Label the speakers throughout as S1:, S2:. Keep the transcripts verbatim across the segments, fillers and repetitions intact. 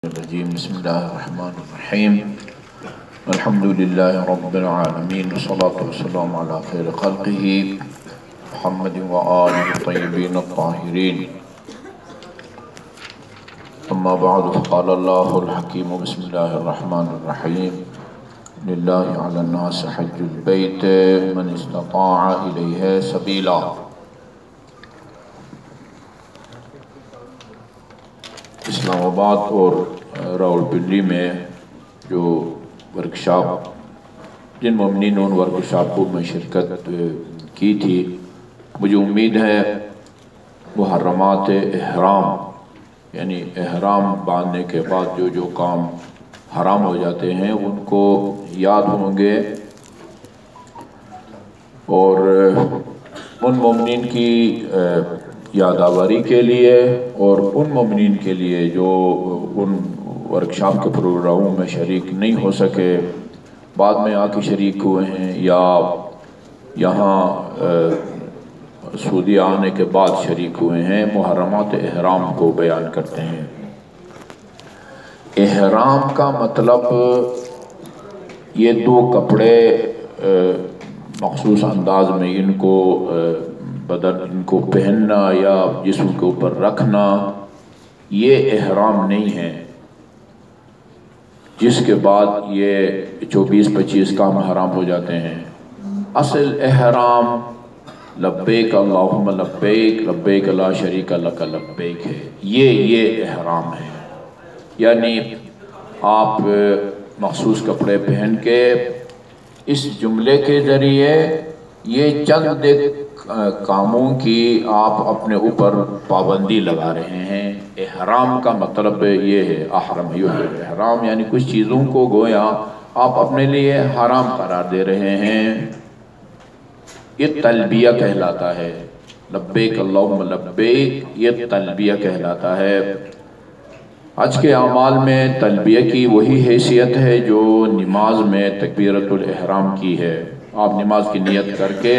S1: الرجيم بسم الله الرحمن الرحيم الحمد لله رب العالمين والصلاة والسلام على خير خلقه محمد وآله الطيبين الطاهرين أما بعد فقال الله الحكيم بسم الله الرحمن الرحيم لله على الناس حج البيت من استطاع إليه سبيلا. اسلام آباد اور راول پنڈی میں جو ورکشاپ جن مومنین ان ورکشاپوں میں شرکت کی تھی، مجھے امید ہے محرمات احرام یعنی احرام باندھنے کے بعد جو جو کام حرام ہو جاتے ہیں ان کو یاد ہوں گے، اور ان مومنین کی یادآوری کے لیے اور ان مومنین کے لیے جو ان ورکشاپ کے پروگراموں میں شریک نہیں ہو سکے، بعد میں آ کے شریک ہوئے ہیں یا یہاں سعودیہ آنے کے بعد شریک ہوئے ہیں، محرمات احرام کو بیان کرتے ہیں۔ احرام کا مطلب یہ دو کپڑے مخصوص انداز میں ان کو بدن ان کو پہننا یا جسم کے اوپر رکھنا، یہ احرام نہیں ہے جس کے بعد یہ چوبیس پچیس کام حرام ہو جاتے ہیں۔ اصل احرام لبیک اللہم لبیک لبیک لا شریک لک لبیک ہے، یہ یہ احرام ہے، یعنی آپ مخصوص کپڑے پہن کے اس جملے کے ذریعے یہ چند کاموں کی آپ اپنے اوپر پابندی لگا رہے ہیں۔ احرام کا مطلب یہ ہے، احرم احرام یعنی کچھ چیزوں کو گویا آپ اپنے لیے حرام قرار دے رہے ہیں۔ یہ تلبیہ کہلاتا ہے، لبیک اللہم لبیک، یہ تلبیہ کہلاتا ہے۔ حج کے اعمال میں تلبیہ کی وہی حیثیت ہے جو نماز میں تکبیرۃ الاحرام کی ہے۔ آپ نماز کی نیت کر کے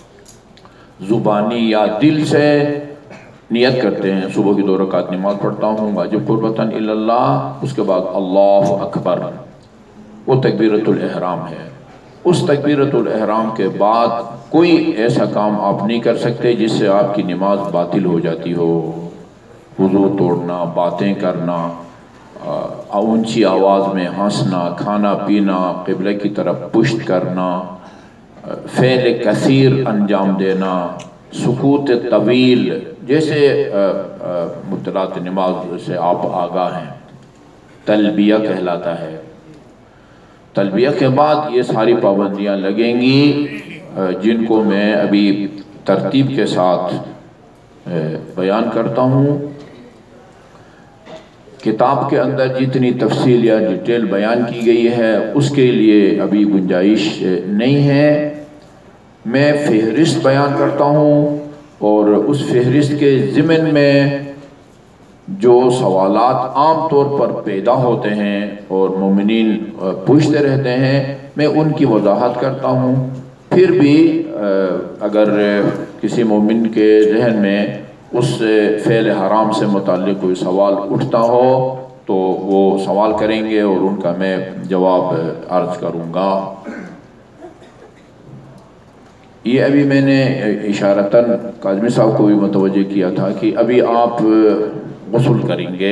S1: زبانی یا دل سے نیت کرتے ہیں، صبح کی دو رکعت نماز پڑھتا ہوں واجب قربتاً اللہ، اس کے بعد اللہ اکبر، وہ تکبیرۃ الاحرام ہے۔ اس تکبیرۃ الاحرام کے بعد کوئی ایسا کام آپ نہیں کر سکتے جس سے آپ کی نماز باطل ہو جاتی ہو، وضو توڑنا، باتیں کرنا، اونچی آواز میں ہنسنا، کھانا پینا، قبلہ کی طرف پشت کرنا، فعل کثیر انجام دینا، سکوت طویل، جیسے مبطلات نماز سے آپ آگاہ ہیں، تلبیہ کہلاتا ہے۔ تلبیہ کے بعد یہ ساری پابندیاں لگیں گی جن کو میں ابھی ترتیب کے ساتھ بیان کرتا ہوں۔ کتاب کے اندر جتنی تفصیل یا ڈیٹیل بیان کی گئی ہے اس کے لیے ابھی گنجائش نہیں ہے، میں فہرست بیان کرتا ہوں، اور اس فہرست کے ضمن میں جو سوالات عام طور پر پیدا ہوتے ہیں اور مومنین پوچھتے رہتے ہیں میں ان کی وضاحت کرتا ہوں۔ پھر بھی اگر کسی مومن کے ذہن میں اس فعل حرام سے متعلق کوئی سوال اٹھتا ہو تو وہ سوال کریں گے اور ان کا میں جواب عرض کروں گا۔ یہ ابھی میں نے اشارتاً کاظمی صاحب کو بھی متوجہ کیا تھا کہ ابھی آپ غسل کریں گے،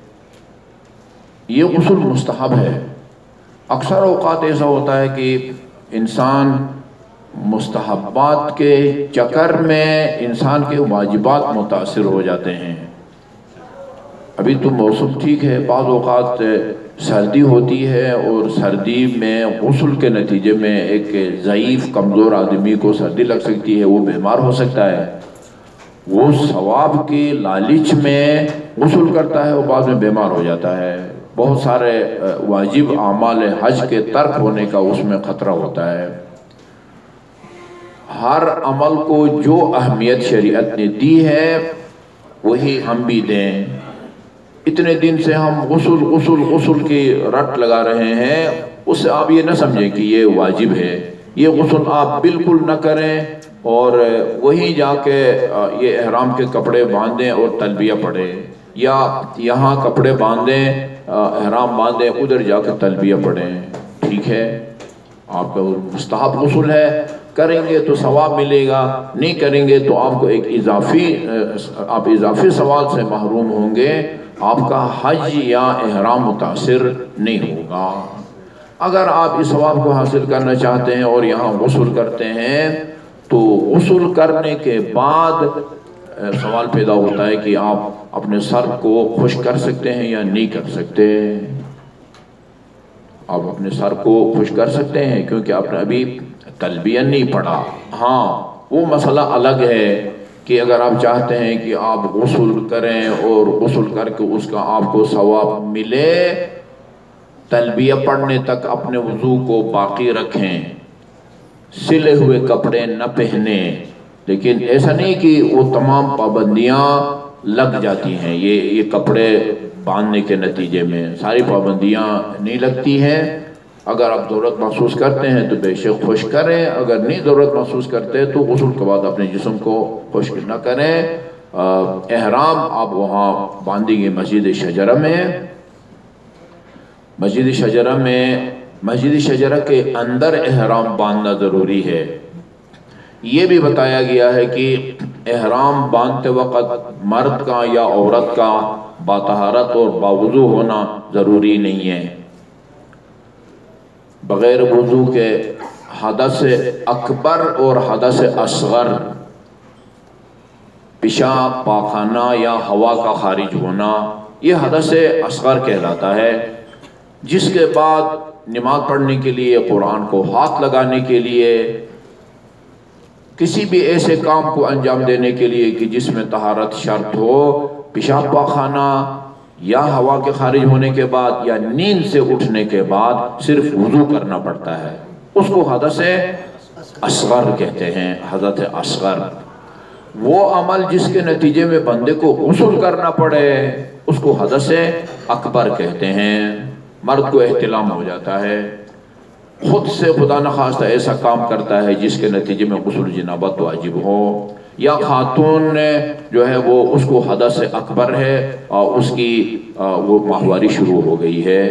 S1: یہ غسل مستحب ہے۔ اکثر اوقات ایسا ہوتا ہے کہ انسان مستحبات کے چکر میں انسان کے واجبات متاثر ہو جاتے ہیں۔ ابھی تو موسم ٹھیک ہے، بعض اوقات سردی ہوتی ہے اور سردی میں غسل کے نتیجے میں ایک ضعیف کمزور آدمی کو سردی لگ سکتی ہے، وہ بیمار ہو سکتا ہے، وہ ثواب کی لالچ میں غسل کرتا ہے اور بعد میں بیمار ہو جاتا ہے۔ بہت سارے واجب اعمال حج کے ترک ہونے کا اس میں خطرہ ہوتا ہے۔ ہر عمل کو جو اہمیت شریعت نے دی ہے وہی ہم بھی دیں۔ اتنے دن سے ہم غسل غسل غسل کی رٹ لگا رہے ہیں، اس سے آپ یہ نہ سمجھیں کہ یہ واجب ہے، یہ غسل آپ بالکل نہ کریں اور وہیں جا کے یہ احرام کے کپڑے باندھیں اور تلبیہ پڑھیں، یا یہاں کپڑے باندھیں احرام باندھیں ادھر جا کے تلبیہ پڑھیں، ٹھیک ہے، آپ کا مستحب غسل ہے، کریں گے تو ثواب ملے گا، نہیں کریں گے تو آپ کو ایک اضافی آپ اضافی ثواب سے محروم ہوں گے، آپ کا حج یا احرام متاثر نہیں ہوگا۔ اگر آپ اس ثواب کو حاصل کرنا چاہتے ہیں اور یہاں غسل کرتے ہیں تو غسل کرنے کے بعد سوال پیدا ہوتا ہے کہ آپ اپنے سر کو خشک کر سکتے ہیں یا نہیں کر سکتے۔ آپ اپنے سر کو خشک کر سکتے ہیں کیونکہ آپ نے ابھی تلبیہ نہیں پڑھا۔ ہاں وہ مسئلہ الگ ہے کہ اگر آپ چاہتے ہیں کہ آپ غسل کریں اور غسل کر کے اس کا آپ کو ثواب ملے، تلبیہ پڑھنے تک اپنے وضو کو باقی رکھیں، سلے ہوئے کپڑے نہ پہنیں، لیکن ایسا نہیں کہ وہ تمام پابندیاں لگ جاتی ہیں، یہ یہ کپڑے باندھنے کے نتیجے میں ساری پابندیاں نہیں لگتی ہیں۔ اگر آپ ضرورت محسوس کرتے ہیں تو بے شک خشک کریں، اگر نہیں ضرورت محسوس کرتے تو غسل کے بعد اپنے جسم کو خشک نہ کریں۔ احرام آپ وہاں باندھیں گے مسجد شجرہ میں، مسجد شجرہ میں مسجد شجرہ کے اندر احرام باندھنا ضروری ہے۔ یہ بھی بتایا گیا ہے کہ احرام باندھتے وقت مرد کا یا عورت کا باطہارت اور باوضو ہونا ضروری نہیں ہے۔ بغیر وضو کے حدث اکبر اور حدث اصغر، پیشاب، پاخانہ یا ہوا کا خارج ہونا، یہ حدث اصغر کہلاتا ہے، جس کے بعد نماز پڑھنے کے لیے، قرآن کو ہاتھ لگانے کے لیے، کسی بھی ایسے کام کو انجام دینے کے لیے کہ جس میں طہارت شرط ہو، پیشاب پاخانہ یا ہوا کے خارج ہونے کے بعد یا نیند سے اٹھنے کے بعد صرف وضو کرنا پڑتا ہے، اس کو حدث اصغر کہتے ہیں۔ حدث اصغر وہ عمل جس کے نتیجے میں بندے کو غسل کرنا پڑے، اس کو حدث اکبر کہتے ہیں۔ مرد کو احتلام ہو جاتا ہے، خود سے خدا نخواستہ ایسا کام کرتا ہے جس کے نتیجے میں غسل جنابت واجب ہو، یا خاتون جو ہے وہ اس کو حدث اکبر ہے اور اس کی وہ ماہواری شروع ہو گئی ہے،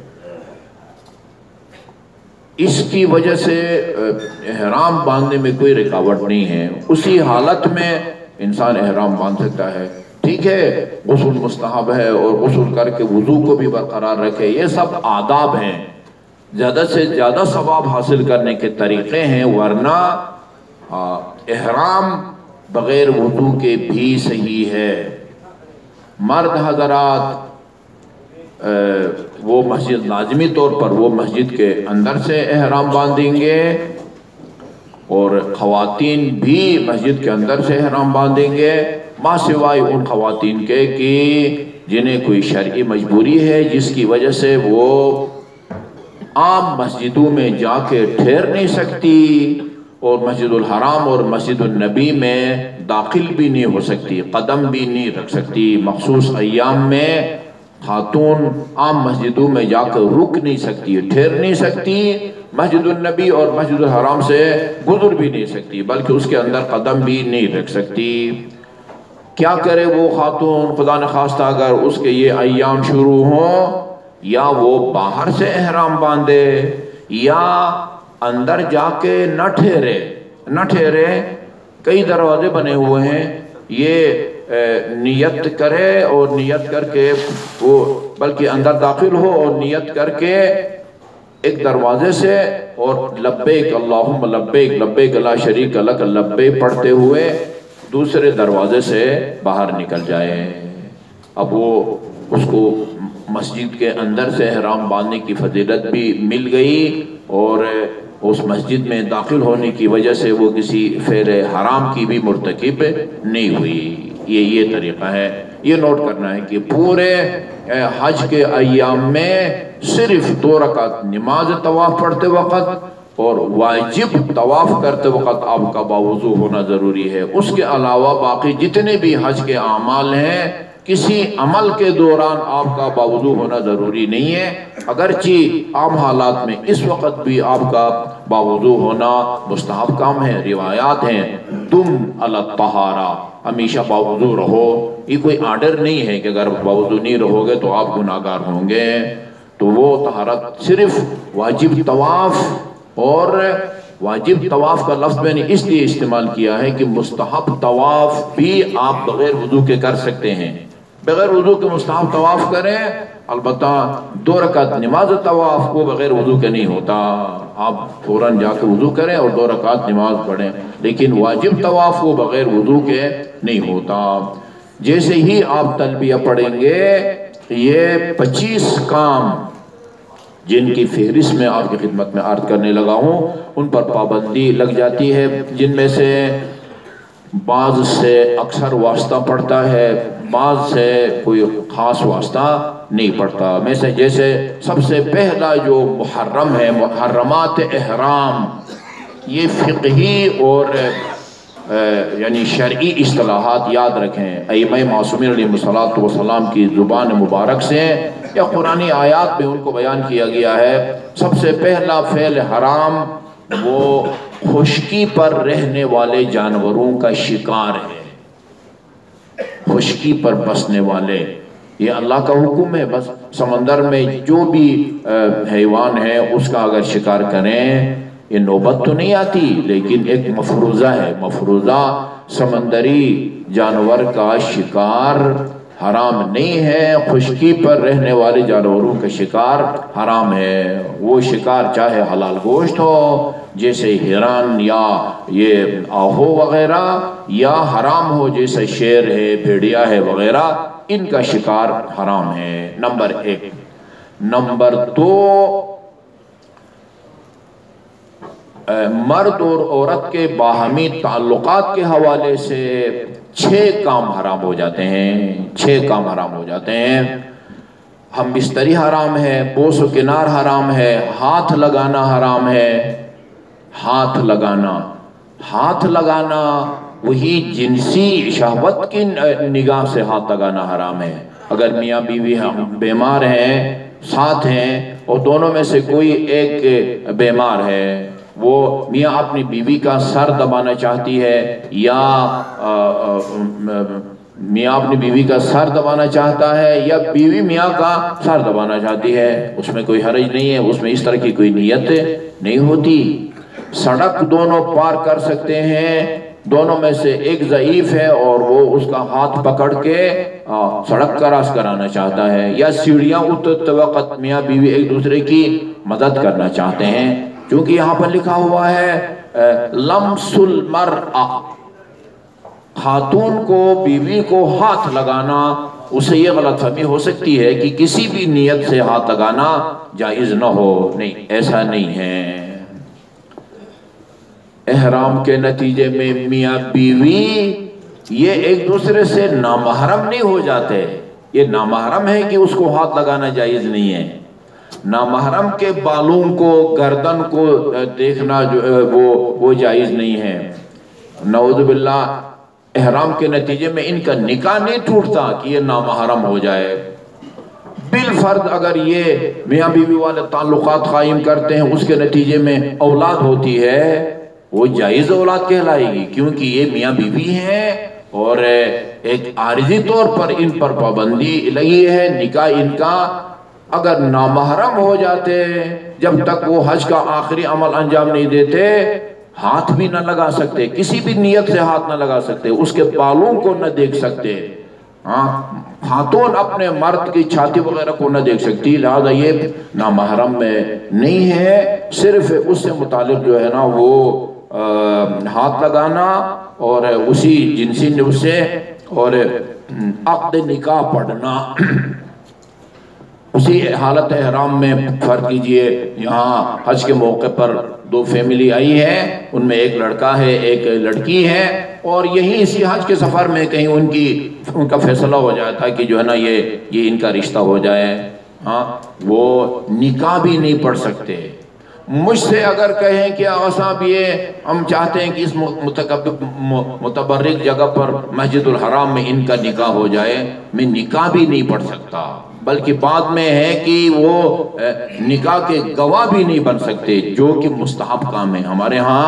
S1: اس کی وجہ سے احرام باندھنے میں کوئی رکاوٹ نہیں ہے، اسی حالت میں انسان احرام باندھ سکتا ہے۔ ٹھیک ہے، غسل مستحب ہے اور غسل کر کے وضو کو بھی برقرار رکھے، یہ سب آداب ہیں، زیادہ سے زیادہ ثواب حاصل کرنے کے طریقے ہیں، ورنہ احرام بغیر وضو کے بھی صحیح ہے۔ مرد حضرات وہ مسجد لازمی طور پر وہ مسجد کے اندر سے احرام باندھیں گے، اور خواتین بھی مسجد کے اندر سے احرام باندھیں گے، ما سوائے ان خواتین کے کہ جنہیں کوئی شرعی مجبوری ہے جس کی وجہ سے وہ عام مسجدوں میں جا کے ٹھہر نہیں سکتی، اور مسجد الحرام اور مسجد النبی میں داخل بھی نہیں ہو سکتی، قدم بھی نہیں رکھ سکتی۔ مخصوص ایام میں خاتون عام مسجدوں میں جا کر رک نہیں سکتی، ٹھہر نہیں سکتی، مسجد النبی اور مسجد الحرام سے گزر بھی نہیں سکتی، بلکہ اس کے اندر قدم بھی نہیں رکھ سکتی۔ کیا کرے وہ خاتون؟ خدا نخواستہ اگر اس کے یہ ایام شروع ہوں، یا وہ باہر سے احرام باندھے یا اندر جا کے نہ ٹھہرے نہ ٹھہرے کئی دروازے بنے ہوئے ہیں، یہ نیت کرے اور نیت کر کے وہ بلکہ اندر داخل ہو اور نیت کر کے ایک دروازے سے اور لبیک اللہم لبیک لبیک لا شریک لک لبیک پڑھتے ہوئے دوسرے دروازے سے باہر نکل جائے۔ اب وہ اس کو مسجد کے اندر سے احرام باندھنے کی فضیلت بھی مل گئی، اور اس مسجد میں داخل ہونے کی وجہ سے وہ کسی فعل حرام کی بھی مرتکب نہیں ہوئی۔ یہ یہ طریقہ ہے، یہ نوٹ کرنا ہے کہ پورے حج کے ایام میں صرف دو رکعت نماز طواف پڑھتے وقت اور واجب طواف کرتے وقت آپ کا باوضو ہونا ضروری ہے۔ اس کے علاوہ باقی جتنے بھی حج کے اعمال ہیں، کسی عمل کے دوران آپ کا باوضو ہونا ضروری نہیں ہے، اگرچہ عام حالات میں اس وقت بھی آپ کا باوضو ہونا مستحب کام ہے۔ روایات ہیں تم علی الطہارہ، ہمیشہ باوضو رہو، یہ کوئی آرڈر نہیں ہے کہ اگر باوضو نہیں رہو گے تو آپ گناہگار ہوں گے. تو وہ طہارت صرف واجب طواف، اور واجب طواف کا لفظ میں نے اس لیے استعمال کیا ہے کہ مستحب طواف بھی آپ بغیر وضو کے کر سکتے ہیں. بغیر وضو کے مستحب طواف کریں، البتہ دو رکعت نماز طواف کو بغیر وضو کے نہیں ہوتا. آپ فوراً جا کے وضو کریں اور دو رکعت نماز پڑھیں، لیکن واجب طواف کو بغیر وضو کے نہیں ہوتا. جیسے ہی آپ تلبیہ پڑھیں گے، یہ پچیس کام جن کی فہرست میں آپ کی خدمت میں عرض کرنے لگا ہوں، ان پر پابندی لگ جاتی ہے، جن میں سے بعض سے اکثر واسطہ پڑتا ہے، بعض سے کوئی خاص واسطہ نہیں پڑتا. میں سے جیسے سب سے پہلا جو محرم ہے، محرمات احرام، یہ فقہی اور یعنی شرعی اصطلاحات یاد رکھیں. ائمہ معصومین علیہ الصلوۃ والسلام کی زبان مبارک سے یا قرآنی آیات میں ان کو بیان کیا گیا ہے. سب سے پہلا فعل حرام وہ خشکی پر رہنے والے جانوروں کا شکار ہے. خشکی پر بسنے والے، یہ اللہ کا حکم ہے. بس سمندر میں جو بھی حیوان ہے اس کا اگر شکار کریں، یہ نوبت تو نہیں آتی لیکن ایک مفروضہ ہے. مفروضہ سمندری جانور کا شکار حرام نہیں ہے، خشکی پر رہنے والے جانوروں کا شکار حرام ہے. وہ شکار چاہے حلال گوشت ہو جیسے ہرن یا یہ آہو وغیرہ، یا حرام ہو جیسے شیر ہے، بھیڑیا ہے وغیرہ، ان کا شکار حرام ہے. نمبر ایک. نمبر دو، مرد اور عورت کے باہمی تعلقات کے حوالے سے چھ کام حرام ہو جاتے ہیں. چھ کام حرام ہو جاتے ہیں. ہم بستری حرام ہے، بوس و کنار حرام ہے، ہاتھ لگانا حرام ہے. ہاتھ لگانا ہاتھ لگانا وہی جنسی شہوت کی نگاہ سے ہاتھ لگانا حرام ہے. اگر میاں بیوی بیمار ہیں، ساتھ ہیں، اور دونوں میں سے کوئی ایک بیمار ہے، وہ میاں اپنی بیوی کا سر دبانا چاہتی ہے یا میاں اپنی بیوی کا سر دبانا چاہتا ہے یا بیوی میاں کا سر دبانا چاہتی ہے، اس میں کوئی حرج نہیں ہے. اس میں اس طرح کی کوئی نیت نہیں ہوتی. سڑک دونوں پار کر سکتے ہیں، دونوں میں سے ایک ضعیف ہے اور وہ اس کا ہاتھ پکڑ کے سڑک کراس کرانا چاہتا ہے، یا سیڑھیاں اترتے وقت میاں بیوی ایک دوسرے کی مدد کرنا چاہتے ہیں. کیونکہ یہاں پر لکھا ہوا ہے لمس المرأة، خاتون کو بیوی کو ہاتھ لگانا. اسے یہ غلط فہمی ہو سکتی ہے کہ کسی بھی نیت سے ہاتھ لگانا جائز نہ ہو. نہیں، ایسا نہیں ہے. احرام کے نتیجے میں میاں بیوی یہ ایک دوسرے سے نامحرم نہیں ہو جاتے. یہ نامحرم ہے کہ اس کو ہاتھ لگانا جائز نہیں ہے. نامحرم کے بالوں کو، گردن کو دیکھنا جو ہے وہ وہ جائز نہیں ہے. نعوذ باللہ احرام کے نتیجے میں ان کا نکاح نہیں ٹوٹتا کہ یہ نامحرم ہو جائے. بالفرض اگر یہ میاں بیوی والے تعلقات قائم کرتے ہیں، اس کے نتیجے میں اولاد ہوتی ہے، وہ جائز اولاد کہلائے گی، کیونکہ یہ میاں بیوی ہیں اور ایک عارضی طور پر ان پر پابندی لگی ہے. نکاح ان کا اگر نامحرم ہو جاتے، جب تک وہ حج کا آخری عمل انجام نہیں دیتے، ہاتھ بھی نہ لگا سکتے، کسی بھی نیت سے ہاتھ نہ لگا سکتے، اس کے بالوں کو نہ دیکھ سکتے. ہاں، خاتون اپنے مرد کی چھاتی وغیرہ کو نہ دیکھ سکتی، لہذا یہ نامحرم میں نہیں ہے. صرف اس سے متعلق جو ہے نا وہ ہاتھ لگانا اور اسی جنسی نفسے اور عقد نکاح پڑھنا. اسی حالت احرام میں فرض کیجئے یہاں حج کے موقع پر دو فیملی آئی ہے، ان میں ایک لڑکا ہے ایک لڑکی ہے، اور یہی اسی حج کے سفر میں کہیں ان کی ان کا فیصلہ ہو جاتا ہے کہ جو ہے نا یہ یہ ان کا رشتہ ہو جائے. ہاں، وہ نکاح بھی نہیں پڑھ سکتے. مجھ سے اگر کہیں کہ آقا صاحب یہ ہم چاہتے ہیں کہ اس متبرک جگہ پر مسجد الحرام میں ان کا نکاح ہو جائے، میں نکاح بھی نہیں پڑھ سکتا. بلکہ بعد میں ہے کہ وہ نکاح کے گواہ بھی نہیں بن سکتے، جو کہ مستحب کام ہے. ہمارے ہاں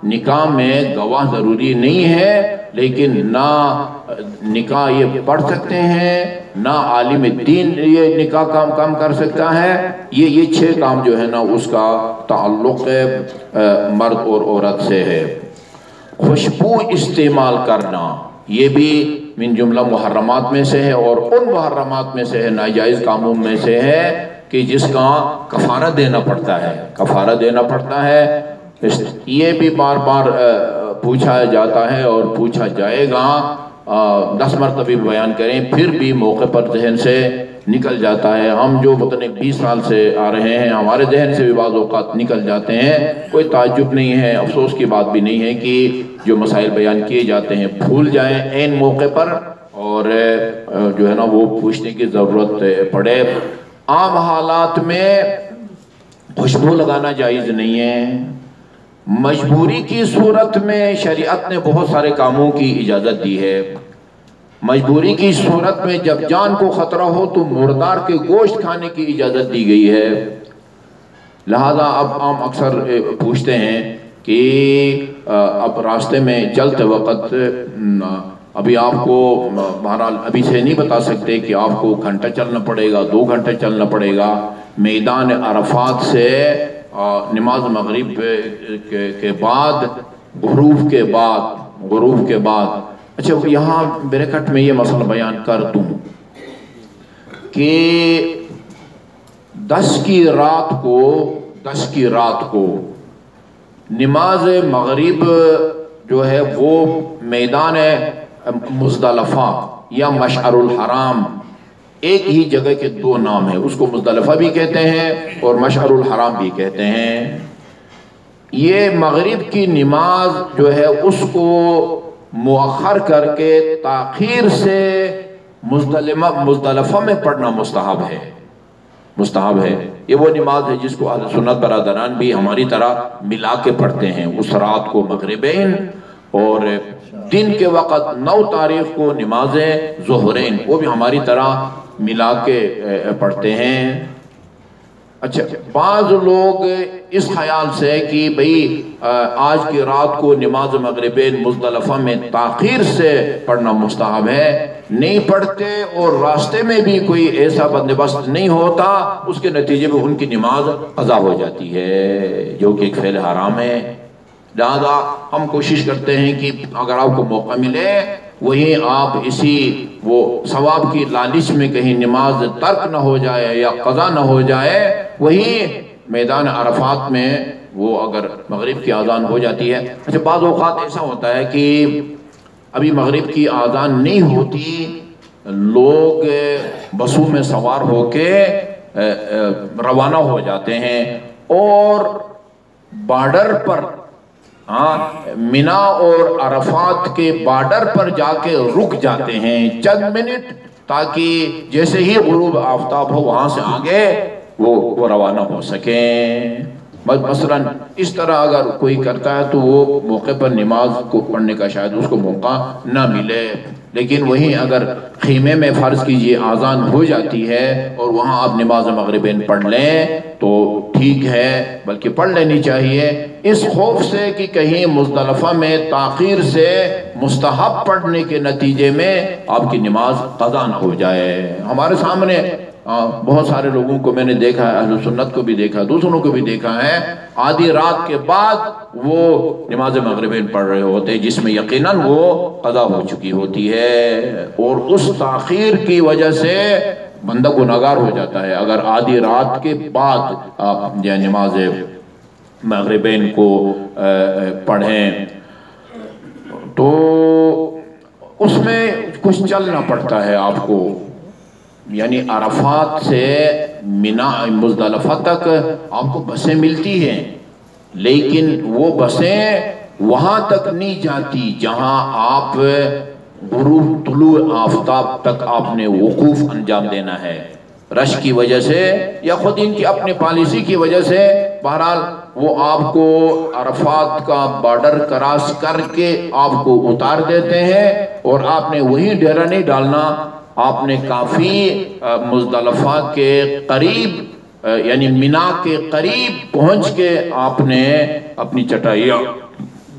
S1: نکاح میں گواہ ضروری نہیں ہے، لیکن نہ نکاح یہ پڑھ سکتے ہیں، نہ عالم دین یہ نکاح کام کام کر سکتا ہے۔ یہ یہ چھ کام جو ہے نا اس کا تعلق مرد اور عورت سے ہے۔ خوشبو استعمال کرنا یہ بھی من جملہ محرمات میں سے ہے، اور ان محرمات میں سے ہے، ناجائز کاموں میں سے ہے کہ جس کا کفارہ دینا پڑتا ہے، کفارہ دینا پڑتا ہے۔ یہ بھی بار بار پوچھا جاتا ہے اور پوچھا جائے گا، دس مرتبہ بیان کریں پھر بھی موقع پر ذہن سے نکل جاتا ہے۔ ہم جو مطلب بیس سال سے آ رہے ہیں، ہمارے ذہن سے بھی بعض اوقات نکل جاتے ہیں۔ کوئی تعجب نہیں ہے، افسوس کی بات بھی نہیں ہے کہ جو مسائل بیان کیے جاتے ہیں بھول جائیں عین موقع پر، اور جو ہے نا وہ پوچھنے کی ضرورت پڑے۔ عام حالات میں خوشبو لگانا جائز نہیں ہے۔ مجبوری کی صورت میں شریعت نے بہت سارے کاموں کی اجازت دی ہے۔ مجبوری کی صورت میں جب جان کو خطرہ ہو تو مردار کے گوشت کھانے کی اجازت دی گئی ہے۔ لہذا اب ہم اکثر پوچھتے ہیں کہ اب راستے میں چلتے وقت ابھی آپ کو بہرحال ابھی سے نہیں بتا سکتے کہ آپ کو گھنٹہ چلنا پڑے گا، دو گھنٹہ چلنا پڑے گا میدان عرفات سے نماز مغرب کے بعد، غروب کے بعد غروب کے بعد اچھا یہاں بریکٹ میں یہ مسئلہ بیان کر دوں کہ دس کی رات کو دس کی رات کو نماز مغرب جو ہے وہ میدان مزدلفہ یا مشعر الحرام، ایک ہی جگہ کے دو نام ہیں، اس کو مزدلفہ بھی کہتے ہیں اور مشعر الحرام بھی کہتے ہیں۔ یہ مغرب کی نماز جو ہے اس کو مؤخر کر کے تاخیر سے مزدلفہ میں پڑھنا مستحب ہے، مستحب ہے۔ یہ وہ نماز ہے جس کو اہل سنت برادران بھی ہماری طرح ملا کے پڑھتے ہیں، اس رات کو مغربین اور دن کے وقت نو تاریخ کو نماز ظہرین وہ بھی ہماری طرح ملا کے پڑھتے ہیں۔ اچھا بعض لوگ اس خیال سے کہ بھئی آج کی رات کو نماز مغربین مزدلفہ میں تاخیر سے پڑھنا مستحب ہے، نہیں پڑھتے اور راستے میں بھی کوئی ایسا بندوبست نہیں ہوتا، اس کے نتیجے میں ان کی نماز قضا ہو جاتی ہے، جو کہ ایک فعل حرام ہے۔ لہذا ہم کوشش کرتے ہیں کہ اگر آپ کو موقع ملے وہیں آپ اسی وہ ثواب کی لالچ میں کہیں نماز ترک نہ ہو جائے یا قضا نہ ہو جائے، وہیں میدان عرفات میں وہ اگر مغرب کی اذان ہو جاتی ہے۔ اچھا بعض اوقات ایسا ہوتا ہے کہ ابھی مغرب کی اذان نہیں ہوتی، لوگ بسوں میں سوار ہو کے روانہ ہو جاتے ہیں اور بارڈر پر ہاں مینا اور عرفات کے بارڈر پر جا کے رک جاتے ہیں چند منٹ، تاکہ جیسے ہی غروب آفتاب ہو وہاں سے آگے وہ وہ روانہ ہو سکیں۔ مثلا اس طرح اگر کوئی کرتا ہے تو وہ موقع پر نماز کو پڑھنے کا شاید اس کو موقع نہ ملے، لیکن وہیں اگر خیمے میں فرض کیجئے آذان ہو جاتی ہے اور وہاں آپ نماز مغربین پڑھ لیں تو ٹھیک ہے، بلکہ پڑھ لینی چاہیے، اس خوف سے کہ کہیں مزدلفہ میں تاخیر سے مستحب پڑھنے کے نتیجے میں آپ کی نماز قضا نہ ہو جائے۔ ہمارے سامنے بہت سارے لوگوں کو میں نے دیکھا ہے، اہل سنت کو بھی دیکھا، دوسروں کو بھی دیکھا ہے، آدھی رات کے بعد وہ نماز مغربین پڑھ رہے ہوتے جس میں یقیناً وہ قضا ہو چکی ہوتی ہے، اور اس تاخیر کی وجہ سے بندہ گناہگار ہو جاتا ہے اگر آدھی رات کے بعد آپ نماز مغربین کو پڑھیں تو اس میں کچھ چلنا پڑتا ہے آپ کو، یعنی عرفات سے مینا مزدلفہ تک آپ کو بسیں ملتی ہیں، لیکن وہ بسیں وہاں تک نہیں جاتی جہاں آپ غروب طلوع آفتاب تک آپ نے وقوف انجام دینا ہے، رش کی وجہ سے یا خود ان کی اپنی پالیسی کی وجہ سے۔ بہرحال وہ آپ کو عرفات کا بارڈر کراس کر کے آپ کو اتار دیتے ہیں اور آپ نے وہیں ڈیرا نہیں ڈالنا، آپ نے کافی مزدلفہ کے قریب یعنی مینا کے قریب پہنچ کے آپ نے اپنی چٹائیاں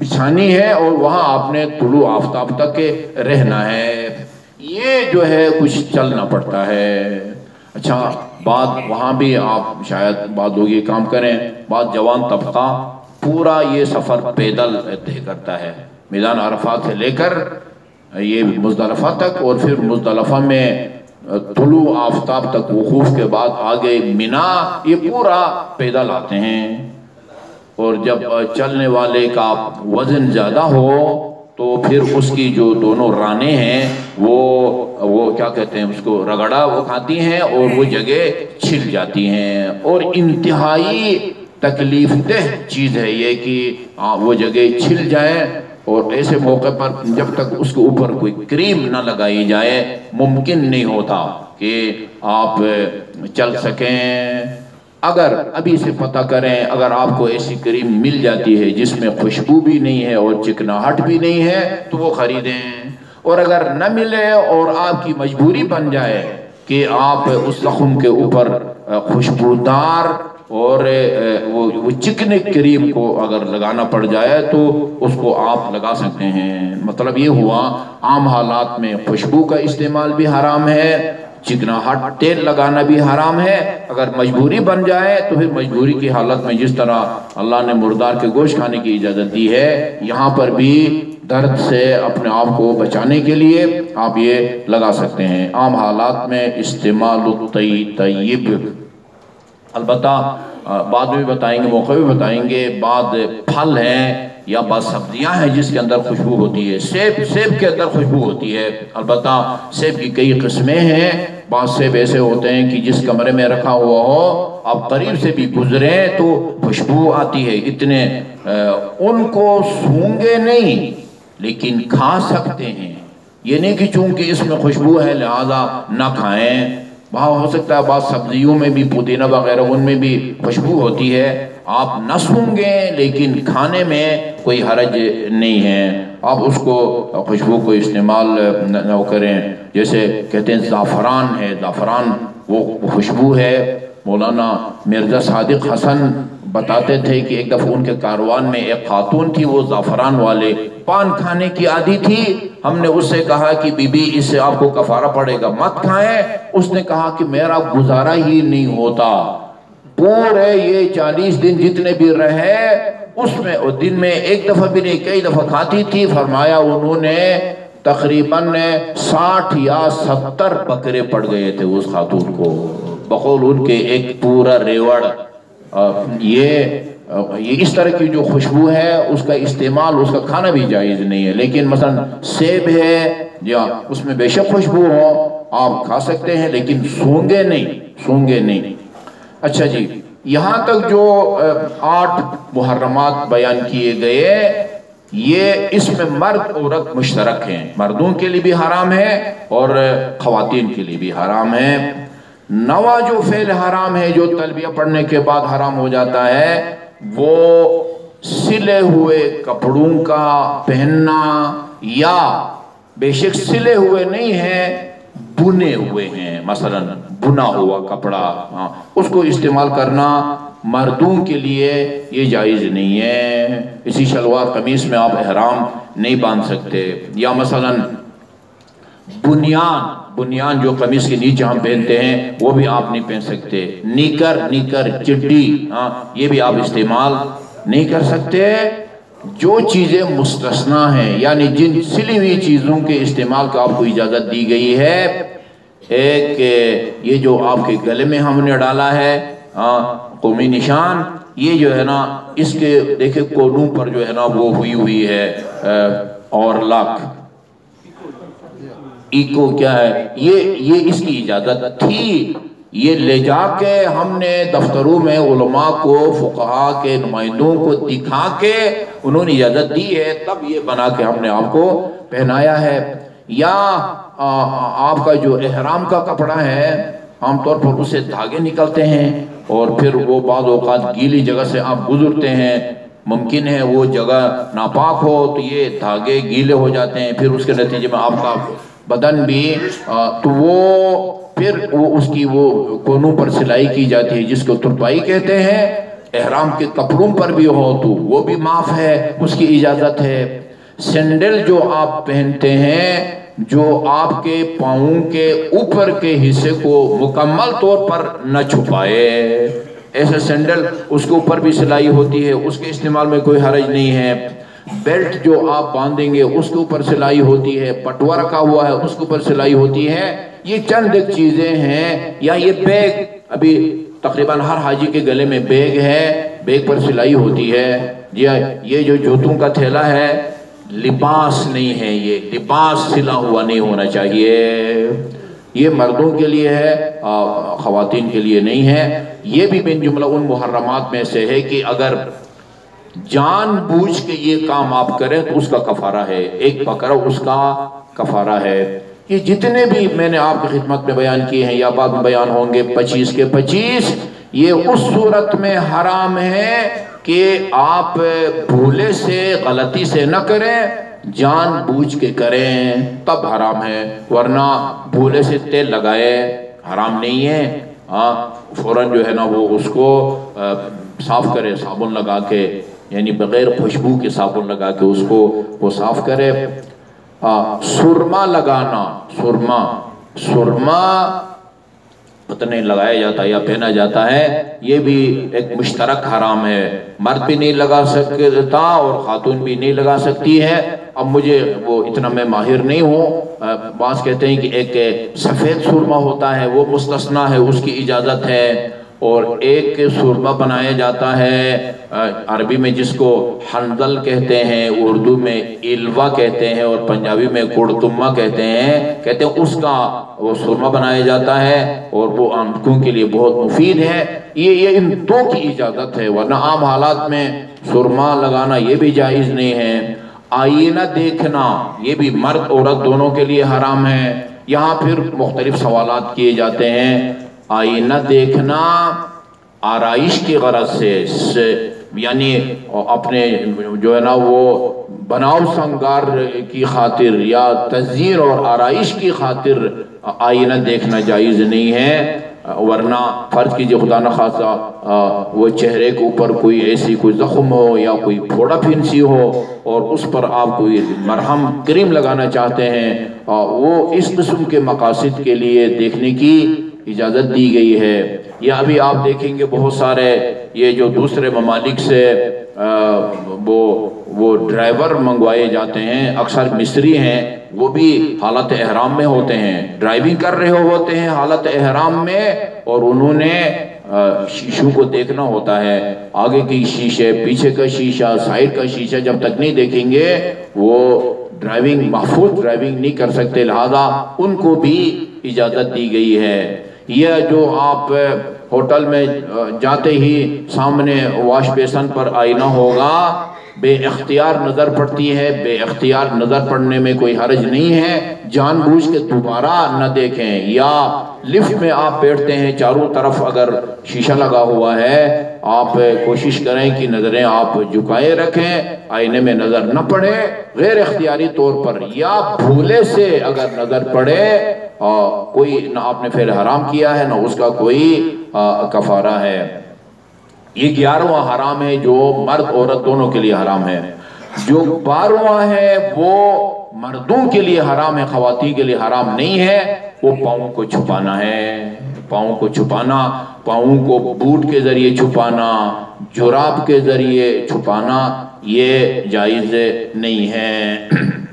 S1: بچھانی ہے اور وہاں آپ نے طلوع آفتاب تک رہنا ہے. یہ جو ہے کچھ چلنا پڑتا ہے. اچھا بعد وہاں بھی آپ شاید بعد لوگ یہ کام کریں، بعد جوان طبقہ پورا یہ سفر پیدل طے کرتا ہے میدان عرفات سے لے کر یہ مزدلفہ تک، اور پھر مزدلفہ میں طلوع آفتاب تک وقوف کے بعد آگے مینا، یہ پورا پیدل آتے ہیں. اور جب چلنے والے کا وزن زیادہ ہو تو پھر اس کی جو دونوں رانے ہیں وہ وہ کیا کہتے ہیں اس کو رگڑا وہ کھاتی ہیں اور وہ جگہ چھل جاتی ہیں. اور انتہائی تکلیف دہ چیز ہے یہ کہ وہ جگہ چھل جائے، اور ایسے موقع پر جب تک اس کے اوپر کوئی کریم نہ لگائی جائے ممکن نہیں ہوتا کہ آپ چل سکیں. اگر ابھی سے پتہ کریں، اگر آپ کو ایسی کریم مل جاتی ہے جس میں خوشبو بھی نہیں ہے اور چکناہٹ بھی نہیں ہے تو وہ خریدیں. اور اگر نہ ملے اور آپ کی مجبوری بن جائے کہ آپ اس زخم کے اوپر خوشبودار اور وہ چکنے کریم کو اگر لگانا پڑ جائے تو اس کو آپ لگا سکتے ہیں. مطلب یہ ہوا عام حالات میں خوشبو کا استعمال بھی حرام ہے، چکناہٹ تیل لگانا بھی حرام ہے. اگر مجبوری بن جائے تو پھر مجبوری کی حالت میں جس طرح اللہ نے مردار کے گوشت کھانے کی اجازت دی ہے، یہاں پر بھی درد سے اپنے آپ کو بچانے کے لیے آپ یہ لگا سکتے ہیں. عام حالات میں استعمال الطیب. البتہ بعد میں بتائیں گے، موقع بھی بتائیں گے، بعد پھل ہیں یا بعض سبزیاں ہیں جس کے اندر خوشبو ہوتی ہے. سیب سیب کے اندر خوشبو ہوتی ہے. البتہ سیب کی کئی قسمیں ہیں. بعض سیب ایسے ہوتے ہیں کہ جس کمرے میں رکھا ہوا ہو آپ قریب سے بھی گزریں تو خوشبو آتی ہے. اتنے ان کو سونگے نہیں لیکن کھا سکتے ہیں. یہ نہیں کہ چونکہ اس میں خوشبو ہے لہذا نہ کھائیں. وہاں ہو سکتا ہے بعض سبزیوں میں بھی پودینہ وغیرہ ان میں بھی خوشبو ہوتی ہے، آپ نہ سونگیں لیکن کھانے میں کوئی حرج نہیں ہے. آپ اس کو خوشبو کو استعمال نہ کریں. جیسے کہتے ہیں زعفران ہے، زعفران وہ خوشبو ہے. مولانا مرزا صادق حسن بتاتے تھے کہ ایک دفعہ ان کے کاروان میں ایک خاتون تھی، وہ زعفران والے پان کھانے کی عادی تھی. ہم نے اس سے کہا کہ بی بی اس سے آپ کو کفارہ پڑے گا، مت کھائیں. اس نے کہا کہ میرا گزارا ہی نہیں ہوتا، پورے یہ چالیس دن جتنے بھی رہے اس میں دن میں ایک دفعہ بھی نہیں کئی دفعہ کھاتی تھی. فرمایا انہوں نے تقریباً ساٹھ یا ستر بکرے پڑ گئے تھے اس خاتون کو، بقول ان کے ایک پورا ریوڑ. یہ یہ اس طرح کی جو خوشبو ہے اس کا استعمال، اس کا کھانا بھی جائز نہیں ہے. لیکن مثلا سیب ہے یا اس میں بے شک خوشبو ہو آپ کھا سکتے ہیں لیکن سونگے نہیں، سونگے نہیں. اچھا جی، یہاں تک جو آٹھ محرمات بیان کیے گئے یہ اس میں مرد عورت مشترک ہیں. مردوں کے لیے بھی حرام ہے اور خواتین کے لیے بھی حرام ہے. نوا جو فعل حرام ہے جو تلبیہ پڑھنے کے بعد حرام ہو جاتا ہے وہ سلے ہوئے کپڑوں کا پہننا، یا بے شک سلے ہوئے نہیں ہیں بنے ہوئے ہیں، مثلا بنا ہوا کپڑا ہاں اس کو استعمال کرنا مردوں کے لیے یہ جائز نہیں ہے. اسی شلوار قمیص میں آپ احرام نہیں باندھ سکتے. یا مثلا بنیان بنیان جو قمیص کے نیچے ہم پہنتے ہیں وہ بھی آپ نہیں پہن سکتے. نیکر نیکر چڈی ہاں یہ بھی آپ استعمال نہیں کر سکتے. جو چیزیں مستثنا ہیں یعنی جن سلی ہوئی چیزوں کے استعمال کا آپ کو اجازت دی گئی ہے، ایک یہ جو آپ کے گلے میں ہم نے ڈالا ہے قومی نشان، یہ جو ہے نا اس کے دیکھیں کونوں پر جو ہے نا وہ ہوئی ہوئی ہے اور لاکھ ایکو کیا ہے، یہ یہ اس کی اجازت تھی. یہ لے جا کے ہم نے دفتروں میں علماء کو فقہاء کے نمائندوں کو دکھا کے انہوں نے اجازت دی ہے، تب یہ بنا کے ہم نے آپ کو پہنایا ہے. یا آپ کا جو احرام کا کپڑا ہے عام طور پر اسے دھاگے نکلتے ہیں اور پھر وہ بعض اوقات گیلی جگہ سے آپ گزرتے ہیں، ممکن ہے وہ جگہ ناپاک ہو تو یہ دھاگے گیلے ہو جاتے ہیں، پھر اس کے نتیجے میں آپ کا بدن بھی تو وہ پھر وہ اس کی وہ کونوں پر سلائی کی جاتی ہے جس کو ترپائی کہتے ہیں. احرام کے کپڑوں پر بھی ہو تو وہ بھی معاف ہے، اس کی اجازت ہے۔ سینڈل جو آپ پہنتے ہیں جو آپ کے پاؤں کے اوپر کے حصے کو مکمل طور پر نہ چھپائے، ایسا سینڈل اس کے اوپر بھی سلائی ہوتی ہے، اس کے استعمال میں کوئی حرج نہیں ہے۔ بیلٹ جو آپ باندھیں گے اس کے اوپر سلائی ہوتی ہے، پٹوا رکھا ہوا ہے اس کے اوپر سلائی ہوتی ہے۔ یہ چند ایک چیزیں ہیں، یا یہ بیگ، ابھی تقریباً ہر حاجی کے گلے میں بیگ ہے، بیگ پر سلائی ہوتی ہے۔ یہ جو جوتوں کا تھیلا ہے لباس نہیں ہے، یہ لباس سلا ہوا نہیں ہونا چاہیے، یہ مردوں کے لیے ہے، خواتین کے لیے نہیں ہے۔ یہ بھی بن جملہ ان محرمات میں سے ہے کہ اگر جان بوجھ کے یہ کام آپ کریں تو اس کا کفارہ ہے، ایک بکرا اس کا کفارہ ہے۔ یہ جتنے بھی میں نے آپ کی خدمت میں بیان کیے ہیں یا بعد میں بیان ہوں گے پچیس کے پچیس، یہ اس صورت میں حرام ہے کہ آپ بھولے سے غلطی سے نہ کریں، جان بوجھ کے کریں تب حرام ہے، ورنہ بھولے سے تیل لگائے حرام نہیں ہے۔ ہاں فوراً جو ہے نا وہ اس کو صاف کرے صابن لگا کے، یعنی بغیر خوشبو کے صابن لگا کے اس کو وہ صاف کرے۔ سرما لگانا، سرما سرما پتہ نہیں لگایا جاتا یا پہنا جاتا ہے، یہ بھی ایک مشترک حرام ہے، مرد بھی نہیں لگا سکتا اور خاتون بھی نہیں لگا سکتی ہے۔ اب مجھے وہ اتنا میں ماہر نہیں ہوں، بعض کہتے ہیں کہ ایک سفید سرما ہوتا ہے وہ مستثنیٰ ہے، اس کی اجازت ہے، اور ایک سرما بنایا جاتا ہے عربی میں جس کو حنظل کہتے ہیں، اردو میں الوا کہتے ہیں اور پنجابی میں کڑتمہ کہتے ہیں، کہتے ہیں اس کا وہ سرما بنایا جاتا ہے اور وہ آنکھوں کے لیے بہت مفید ہے۔ یہ یہ ان دو کی اجازت ہے، ورنہ عام حالات میں سرما لگانا یہ بھی جائز نہیں ہے۔ آئینہ دیکھنا یہ بھی مرد عورت دونوں کے لیے حرام ہے۔ یہاں پھر مختلف سوالات کیے جاتے ہیں۔ آئینہ دیکھنا آرائش کی غرض سے، یعنی اپنے جو ہے نا وہ بناؤ سنگار کی خاطر یا تزئین اور آرائش کی خاطر آئینہ دیکھنا جائز نہیں ہے، ورنہ فرض کیجئے خدا نخواستہ وہ چہرے کے اوپر کوئی ایسی کوئی زخم ہو یا کوئی پھوڑا پھنسی ہو اور اس پر آپ کوئی مرہم کریم لگانا چاہتے ہیں، وہ اس قسم کے مقاصد کے لیے دیکھنے کی اجازت دی گئی ہے۔ یا ابھی آپ دیکھیں گے بہت سارے یہ جو دوسرے ممالک سے وہ وہ ڈرائیور منگوائے جاتے ہیں، اکثر مصری ہیں، وہ بھی حالت احرام میں ہوتے ہیں، ڈرائیونگ کر رہے ہوتے ہیں حالت احرام میں، اور انہوں نے شیشوں کو دیکھنا ہوتا ہے، آگے کی شیشے، پیچھے کا شیشہ، سائیڈ کا شیشہ جب تک نہیں دیکھیں گے وہ ڈرائیونگ محفوظ ڈرائیونگ نہیں کر سکتے، لہذا ان کو بھی اجازت دی گئی ہے۔ یہ جو آپ ہوٹل میں جاتے ہی سامنے واش بیسن پر آئینہ ہوگا، بے اختیار نظر پڑتی ہے، بے اختیار نظر پڑنے میں کوئی حرج نہیں ہے، جان بوجھ کے دوبارہ نہ دیکھیں۔ یا لفٹ میں آپ بیٹھتے ہیں، چاروں طرف اگر شیشہ لگا ہوا ہے، آپ کوشش کریں کہ نظریں آپ جھکائے رکھیں، آئینے میں نظر نہ پڑے، غیر اختیاری طور پر یا بھولے سے اگر نظر پڑے کوئی نہ آپ نے فعل حرام کیا ہے نہ اس کا کوئی کفارہ ہے۔ یہ گیارہواں حرام ہے جو مرد عورت دونوں کے لیے حرام ہے۔ جو بارہواں ہے وہ مردوں کے لیے حرام ہے، خواتین کے لیے حرام نہیں ہے، وہ پاؤں کو چھپانا ہے، پاؤں کو چھپانا، پاؤں کو بوٹ کے ذریعے چھپانا، جراب کے ذریعے چھپانا یہ جائز نہیں ہے۔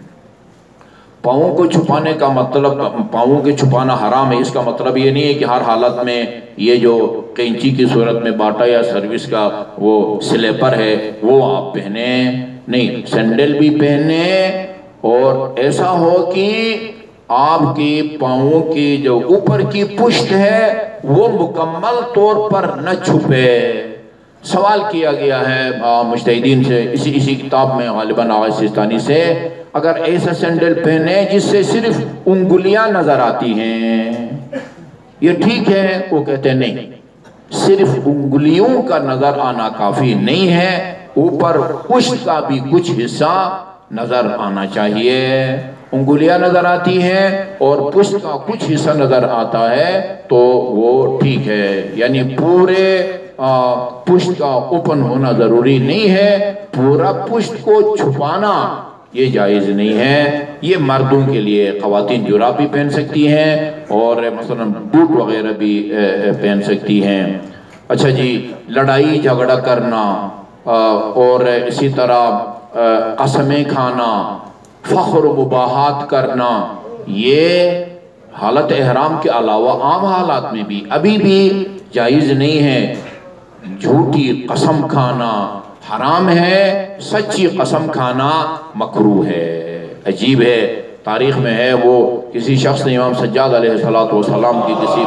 S1: پاؤں کو چھپانے کا مطلب، پاؤں کے چھپانا حرام ہے، اس کا مطلب یہ نہیں ہے کہ ہر حالت میں یہ جو کینچی کی صورت میں باٹا یا سروس کا وہ سلیپر ہے وہ آپ پہنے، نہیں، سینڈل بھی پہنے، اور ایسا ہو کہ آپ کی پاؤں کی جو اوپر کی پشت ہے وہ مکمل طور پر نہ چھپے۔ سوال کیا گیا ہے مجتہدین سے اسی اسی کتاب میں غالباً آغاز سیستانی سے، اگر ایسا سینڈل پہنے جس سے صرف انگلیاں نظر آتی ہیں یہ ٹھیک ہے؟ وہ کہتے ہیں نہیں، صرف انگلیوں کا نظر آنا کافی نہیں ہے، اوپر پشت کا بھی کچھ حصہ نظر آنا چاہیے۔ انگلیاں نظر آتی ہیں اور پشت کا کچھ حصہ نظر آتا ہے تو وہ ٹھیک ہے، یعنی پورے پشت کا اوپن ہونا ضروری نہیں ہے، پورا پشت کو چھپانا یہ جائز نہیں ہے۔ یہ مردوں کے لیے، خواتین جراب بھی پہن سکتی ہیں اور مثلا بوٹ وغیرہ بھی پہن سکتی ہیں۔ اچھا جی، لڑائی جھگڑا کرنا اور اسی طرح قسمیں کھانا، فخر و مباحات کرنا، یہ حالت احرام کے علاوہ عام حالات میں بھی ابھی بھی جائز نہیں ہے۔ جھوٹی قسم کھانا حرام ہے، سچی قسم کھانا مکروہ ہے۔ عجیب ہے، تاریخ میں ہے، وہ کسی شخص نے امام سجاد علیہ السلام کی کسی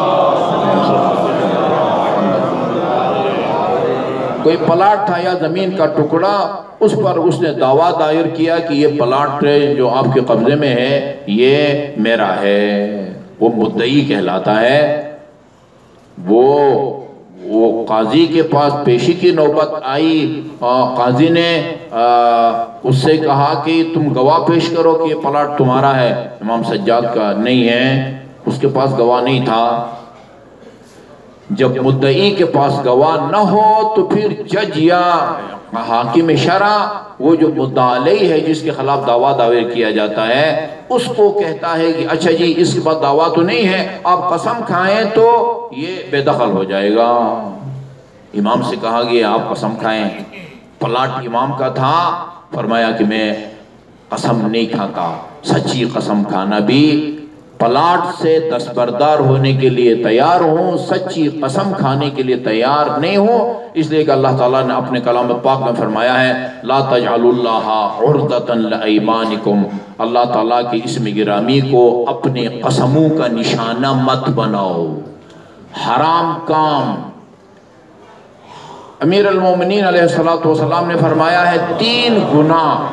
S1: کوئی پلاٹ تھا یا زمین کا ٹکڑا، اس پر اس نے دعویٰ دائر کیا کہ یہ پلاٹ جو آپ کے قبضے میں ہے یہ میرا ہے، وہ مدعی کہلاتا ہے۔ وہ وہ قاضی کے پاس پیشی کی نوبت آئی، قاضی نے اس سے کہا کہ تم گواہ پیش کرو کہ یہ پلاٹ تمہارا ہے۔ امام سجاد کا نہیں ہے، اس کے پاس گواہ نہیں تھا۔ جب مدعی کے پاس گواہ نہ ہو تو پھر جج یا حاکم شرع، وہ جو مدعا علیہ ہے جس کے خلاف دعویٰ دائر کیا جاتا ہے، اس کو کہتا ہے کہ اچھا جی اس کے بعد دعویٰ تو نہیں ہے، آپ قسم کھائیں تو یہ بے دخل ہو جائے گا۔ امام سے کہا گیا آپ قسم کھائیں، پلاٹ امام کا تھا، فرمایا کہ میں قسم نہیں کھاتا۔ سچی قسم کھانا بھی، پلاٹ سے دستبردار ہونے کے لیے تیار ہوں، سچی قسم کھانے کے لیے تیار نہیں ہوں، اس لیے کہ اللہ تعالیٰ نے اپنے کلام پاک میں فرمایا ہے لا تجعلوا اللہ عرضۃ لایمانکم، اللہ تعالیٰ کی اسم گرامی کو اپنے قسموں کا نشانہ مت بناؤ۔ حرام کام، امیر المومنین علیہ السلام نے فرمایا ہے تین گناہ،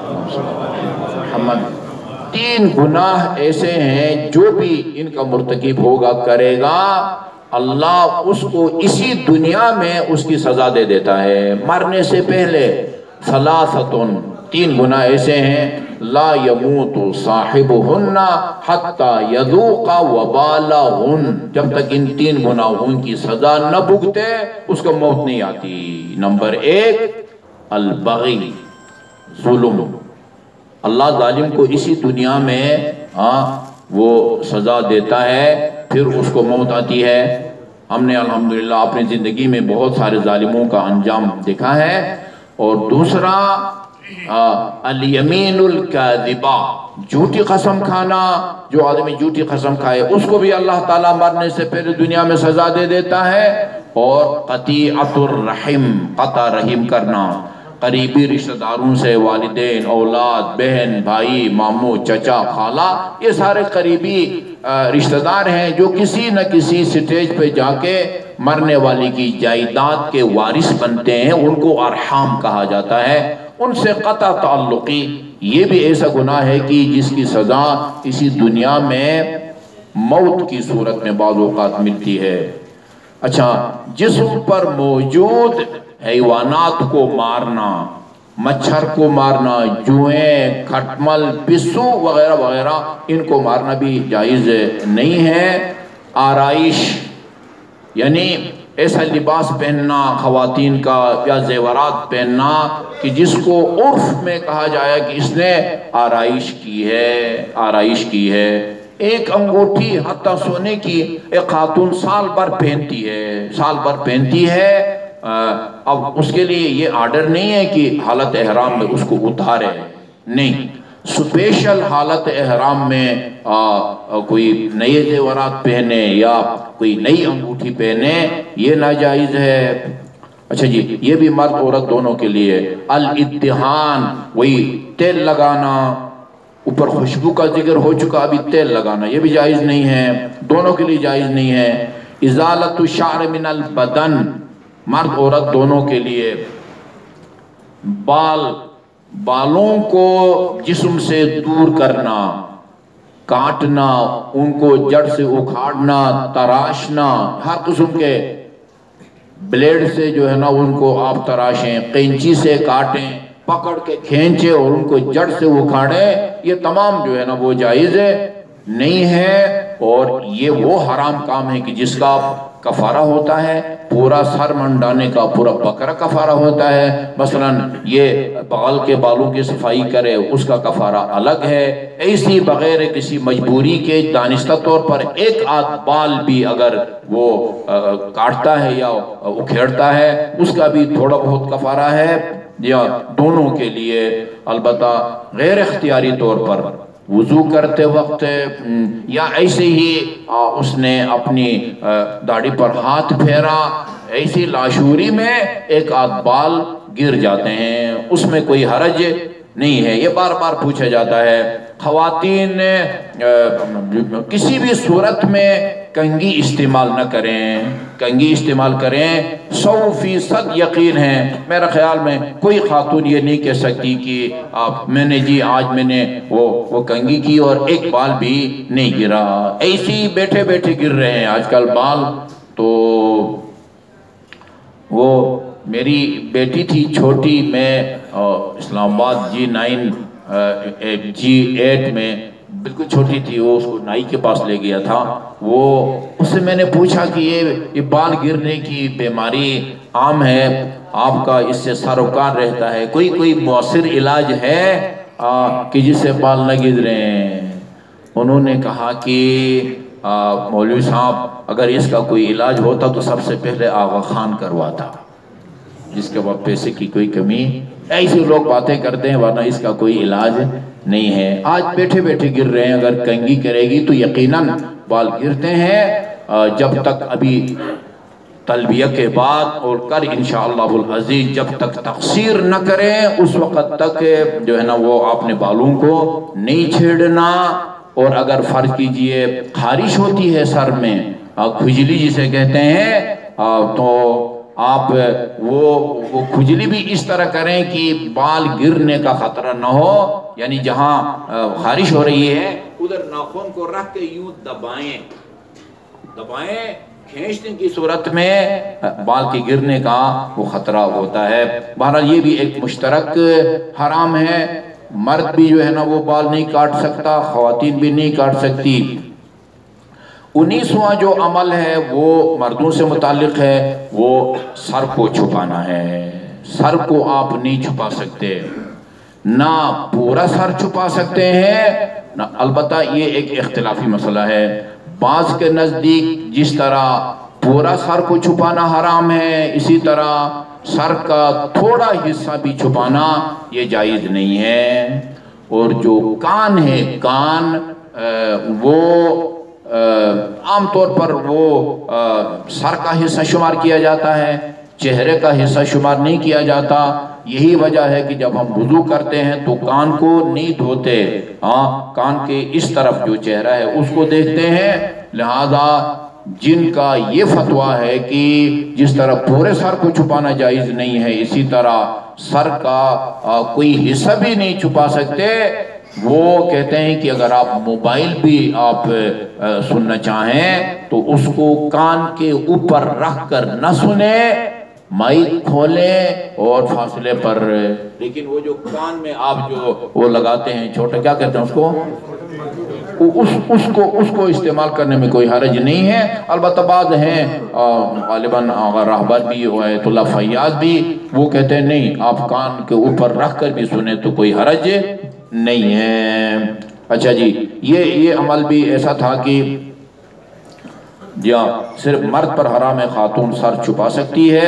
S1: محمد تین گناہ ایسے ہیں جو بھی ان کا مرتکب ہوگا کرے گا، اللہ اس کو اسی دنیا میں اس کی سزا دے دیتا ہے مرنے سے پہلے۔ ثلاثۃ، تین گناہ ایسے ہیں لا یموت صاحبہن حتی یذوق وبالہن، جب تک ان تین گناہوں کی سزا نہ بھگتے اس کو موت نہیں آتی۔ نمبر ایک البغی، ظلم، اللہ ظالم کو اسی دنیا میں ہاں وہ سزا دیتا ہے، پھر اس کو موت آتی ہے۔ ہم نے الحمدللہ اپنی زندگی میں بہت سارے ظالموں کا انجام دیکھا ہے۔ اور دوسرا الیمین الکاذبہ، جھوٹی قسم کھانا، جو آدمی جھوٹی قسم کھائے اس کو بھی اللہ تعالیٰ مرنے سے پہلے دنیا میں سزا دے دیتا ہے۔ اور قطیعۃ الرحم، قطع رحم کرنا، قریبی رشتہ داروں سے، والدین، اولاد، بہن، بھائی، ماموں، چچا، خالہ، یہ سارے قریبی رشتہ دار ہیں جو کسی نہ کسی سٹیج پہ جا کے مرنے والی کی جائیداد کے وارث بنتے ہیں، ان کو ارحام کہا جاتا ہے۔ ان سے قطع تعلقی، یہ بھی ایسا گناہ ہے کہ جس کی سزا اسی دنیا میں موت کی صورت میں بعض اوقات ملتی ہے۔ اچھا، جسم پر موجود حیوانات کو مارنا، مچھر کو مارنا، جوئیں، کھٹمل، پسو وغیرہ وغیرہ، ان کو مارنا بھی جائز نہیں ہے۔ آرائش، یعنی ایسا لباس پہننا خواتین کا یا زیورات پہننا کہ جس کو عرف میں کہا جائے کہ اس نے آرائش کی ہے، آرائش کی ہے۔ ایک انگوٹھی حتیٰ سونے کی ایک خاتون سال بھر پہنتی ہے، سال بھر پہنتی ہے، اب اس کے لیے یہ آرڈر نہیں ہے کہ حالت احرام میں اس کو اتارے، نہیں، سپیشل حالت احرام میں آ, آ, کوئی نئے زیورات پہنے یا کوئی نئی انگوٹھی پہنے، یہ ناجائز ہے۔ اچھا جی، یہ بھی مرد عورت دونوں کے لیے۔ الادہان، وہی تیل لگانا، اوپر خوشبو کا ذکر ہو چکا، ابھی تیل لگانا، یہ بھی جائز نہیں ہے، دونوں کے لیے جائز نہیں ہے۔ ازالت الشعر من البدن، مرد عورت دونوں کے لیے۔ بال، بالوں کو جسم سے دور کرنا، کاٹنا، ان کو جڑ سے اکھاڑنا، تراشنا، ہر قسم کے بلیڈ سے جو ہے نا ان کو آپ تراشیں، قینچی سے کاٹیں، پکڑ کے کھینچے اور ان کو جڑ سے اکھاڑیں، یہ تمام جو ہے نا وہ جائز نہیں ہے، اور یہ وہ حرام کام ہے کہ جس کا کفارہ ہوتا ہے پورا سر منڈانے کا، پورا بکرا کفارہ ہوتا ہے۔ مثلا یہ بغل کے بالوں کی صفائی کرے، اس کا کفارہ الگ ہے۔ ایسی بغیر کسی مجبوری کے دانستہ طور پر ایک آدھ بال بھی اگر وہ کاٹتا ہے یا اکھیڑتا ہے، اس کا بھی تھوڑا بہت کفارہ ہے، یا دونوں کے لیے۔ البتہ غیر اختیاری طور پر وضو کرتے وقت یا ایسے ہی اس نے اپنی داڑھی پر ہاتھ پھیرا، ایسی لاشعوری میں ایک آدھ بال گر جاتے ہیں، اس میں کوئی حرج نہیں ہے۔ یہ بار بار پوچھا جاتا ہے۔ خواتین کسی بھی صورت میں کنگھی استعمال نہ کریں، کنگھی استعمال کریں سو فیصد یقین ہے، میرا خیال میں کوئی خاتون یہ نہیں کہہ سکتی کہ آپ میں نے جی آج میں نے وہ وہ کنگھی کی اور ایک بال بھی نہیں گرا۔ ایسی بیٹھے بیٹھے گر رہے ہیں آج کل بال۔ تو وہ میری بیٹی تھی چھوٹی، میں اسلام آباد جی نائن جی ایٹ میں بالکل چھوٹی تھی، وہ اس کو نائی کے پاس لے گیا تھا۔ وہ اس سے میں نے پوچھا کہ یہ یہ بال گرنے کی بیماری عام ہے، آپ کا اس سے سروکار رہتا ہے، کوئی کوئی مؤثر علاج ہے کہ جس سے بال نہ گر رہے ہیں؟ انہوں نے کہا کہ مولوی صاحب اگر اس کا کوئی علاج ہوتا تو سب سے پہلے آغا خان کرواتا، جس کے بعد پیسے کی کوئی کمی، ایسے لوگ باتیں کرتے ہیں، ورنہ اس کا کوئی علاج نہیں ہے۔ آج بیٹھے بیٹھے گر رہے ہیں، اگر کنگھی کرے گی تو یقیناً بال گرتے ہیں۔ جب تک ابھی تلبیہ کے بعد اور کر انشاءاللہ العزیز جب تک تقصیر نہ کریں اس وقت تک جو ہے نا وہ آپ نے بالوں کو نہیں چھیڑنا۔ اور اگر فرض کیجئے خارش ہوتی ہے سر میں، کھجلی جسے کہتے ہیں، تو آپ وہ وہ کھجلی بھی اس طرح کریں کہ بال گرنے کا خطرہ نہ ہو، یعنی جہاں خارش ہو رہی ہے ادھر ناخن کو رکھ کے یوں دبائیں دبائیں کھینچنے کی صورت میں بال کے گرنے کا وہ خطرہ ہوتا ہے۔ بہرحال یہ بھی ایک مشترک حرام ہے، مرد بھی جو ہے نا وہ بال نہیں کاٹ سکتا، خواتین بھی نہیں کاٹ سکتی۔ انیسواں جو عمل ہے وہ مردوں سے متعلق ہے، وہ سر کو چھپانا ہے۔ سر کو آپ نہیں چھپا سکتے، نہ پورا سر چھپا سکتے ہیں، نہ البتہ یہ ایک اختلافی مسئلہ ہے۔ بعض کے نزدیک جس طرح پورا سر کو چھپانا حرام ہے، اسی طرح سر کا تھوڑا حصہ بھی چھپانا یہ جائز نہیں ہے۔ اور جو کان ہے، کان وہ عام طور پر وہ سر کا حصہ شمار کیا جاتا ہے، چہرے کا حصہ شمار نہیں کیا جاتا۔ یہی وجہ ہے کہ جب ہم وضو کرتے ہیں تو کان کو نہیں دھوتے، ہاں کان کے اس طرف جو چہرہ ہے اس کو دیکھتے ہیں۔ لہذا جن کا یہ فتویٰ ہے کہ جس طرح پورے سر کو چھپانا جائز نہیں ہے، اسی طرح سر کا کوئی حصہ بھی نہیں چھپا سکتے، وہ کہتے ہیں کہ اگر آپ موبائل بھی آپ سننا چاہیں تو اس کو کان کے اوپر رکھ کر نہ سنیں، مائک کھولیں اور فاصلے پر، لیکن وہ جو کان میں آپ جو وہ لگاتے ہیں چھوٹا، کیا کہتے ہیں اس کو، اس اس کو اس کو استعمال کرنے میں کوئی حرج نہیں ہے۔ البتہ بعض ہیں غالباً راہبر بھی آیت اللہ فیاض بھی، وہ کہتے ہیں نہیں آپ کان کے اوپر رکھ کر بھی سنیں تو کوئی حرج نہیں ہے۔ اچھا جی، یہ یہ عمل بھی ایسا تھا کہ یا صرف مرد پر حرام ہے، خاتون سر چھپا سکتی ہے،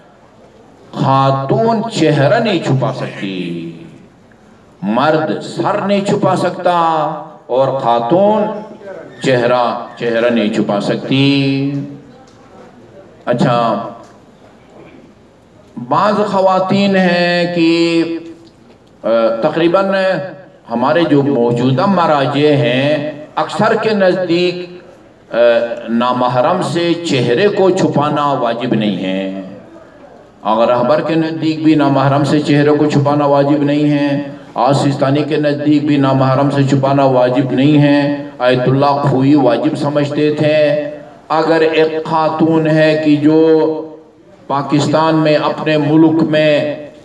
S1: خاتون چہرہ نہیں چھپا سکتی، مرد سر نہیں چھپا سکتا اور خاتون چہرہ چہرہ نہیں چھپا سکتی۔ اچھا، بعض خواتین ہیں کہ تقریباً ہمارے جو موجودہ مراجع ہیں اکثر کے نزدیک نامحرم سے چہرے کو چھپانا واجب نہیں ہے، اگر رہبر کے نزدیک بھی نامحرم سے چہرے کو چھپانا واجب نہیں ہے، آج سیستانی کے نزدیک بھی نامحرم سے چھپانا واجب نہیں ہے، آیت اللہ کھوئی واجب سمجھتے تھے۔ اگر ایک خاتون ہے کہ جو پاکستان میں اپنے ملک میں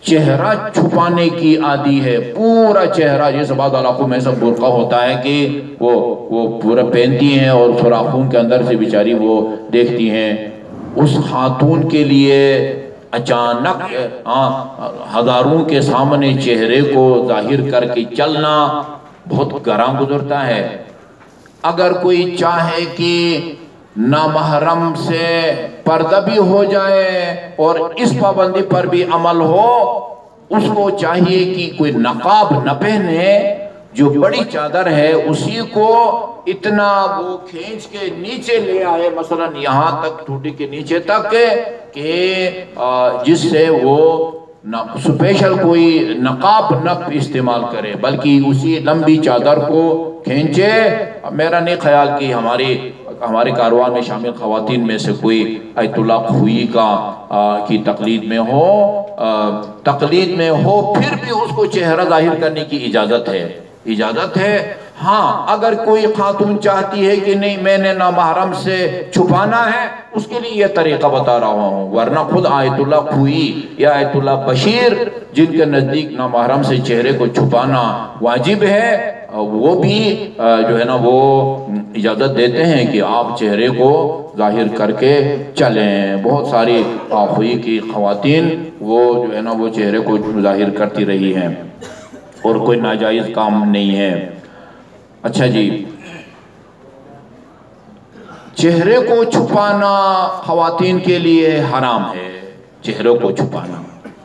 S1: چہرہ چھپانے کی عادی ہے، پورا چہرہ، جیسے بعض علاقوں میں سب برقع ہوتا ہے کہ وہ وہ پورا پہنتی ہیں اور سوراخوں کے اندر سے بیچاری وہ دیکھتی ہیں۔ اس خاتون کے لیے اچانک ہزاروں کے سامنے چہرے کو ظاہر کر کے چلنا بہت گراں گزرتا ہے۔ اگر کوئی چاہے کہ نامحرم سے پردہ بھی ہو جائے اور اس پابندی پر بھی عمل ہو، اس کو چاہیے کہ کوئی نقاب نہ پہنے، جو بڑی چادر ہے اسی کو اتنا وہ کھینچ کے نیچے لے آئے، مثلا یہاں تک ٹھوٹی کے نیچے تک، کہ جس سے وہ سپیشل کوئی نقاب نہ استعمال کرے، بلکہ اسی لمبی چادر کو کھینچے۔ میرا نہیں خیال کہ ہماری ہمارے کاروان میں شامل خواتین میں سے کوئی آیت اللہ خوئی کا کی تقلید میں ہو تقلید میں ہو پھر بھی اس کو چہرہ ظاہر کرنے کی اجازت ہے اجازت ہے ہاں، اگر کوئی خاتون چاہتی ہے کہ نہیں میں نے نامحرم سے چھپانا ہے، اس کے لیے یہ طریقہ بتا رہا ہوں، ورنہ خود آیت اللہ خوئی یا آیت اللہ بشیر جن کے نزدیک نامحرم سے چہرے کو چھپانا واجب ہے، وہ بھی جو ہے نا وہ اجازت دیتے ہیں کہ آپ چہرے کو ظاہر کر کے چلیں۔ بہت ساری خوئی کی خواتین وہ جو ہے نا وہ چہرے کو ظاہر کرتی رہی ہیں اور کوئی ناجائز کام نہیں ہے۔ اچھا جی، چہرے کو چھپانا خواتین کے لیے حرام ہے، چہرے کو چھپانا،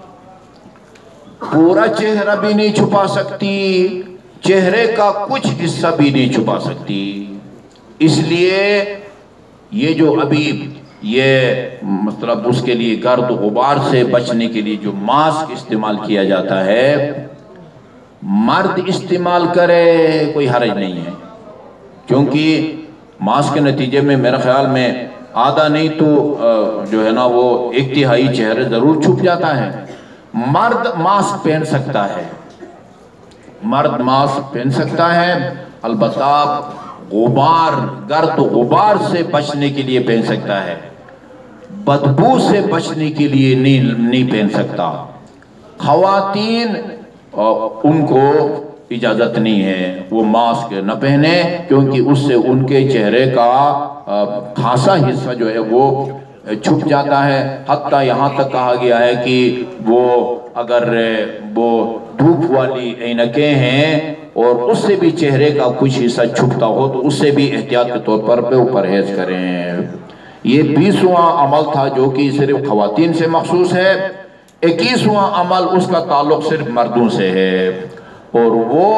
S1: پورا چہرہ بھی نہیں چھپا سکتی، چہرے کا کچھ حصہ بھی نہیں چھپا سکتی۔ اس لیے یہ جو ابھی یہ مطلب اس کے لیے گرد و غبار سے بچنے کے لیے جو ماسک استعمال کیا جاتا ہے، مرد استعمال کرے کوئی حرج نہیں ہے، کیونکہ ماسک کے نتیجے میں میرا خیال میں آدھا نہیں تو جو ہے نا وہ ایک تہائی چہرے ضرور چھپ جاتا ہے۔ مرد ماسک پہن سکتا ہے مرد ماسک پہن سکتا ہے البتہ غبار گرد و غبار سے بچنے کے لیے پہن سکتا ہے، بدبو سے بچنے کے لیے نہیں نہیں پہن سکتا۔ خواتین ان کو اجازت نہیں ہے وہ ماسک نہ پہنے، کیونکہ اس سے ان کے چہرے کا خاصا حصہ جو ہے وہ چھپ جاتا ہے۔ حتیٰ یہاں تک کہا گیا ہے کہ وہ اگر وہ دھوپ والی اینکیں ہیں اور اس سے بھی چہرے کا کچھ حصہ چھپتا ہو تو اس سے بھی احتیاط کے طور پر پرہیز کریں۔ یہ بیسواں عمل تھا جو کہ صرف خواتین سے مخصوص ہے۔ اکیسواں عمل اس کا تعلق صرف مردوں سے ہے، اور وہ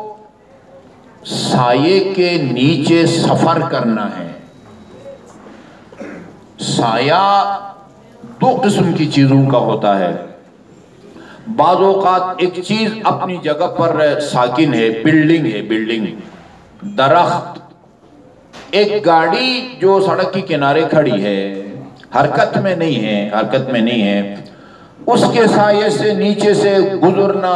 S1: سائے کے نیچے سفر کرنا ہے۔ سایہ دو قسم کی چیزوں کا ہوتا ہے، بعض اوقات ایک چیز اپنی جگہ پر ساکن ہے، بلڈنگ ہے، بلڈنگ، درخت، ایک گاڑی جو سڑک کی کنارے کھڑی ہے، حرکت میں نہیں ہے حرکت میں نہیں ہے اس کے سائے سے نیچے سے گزرنا،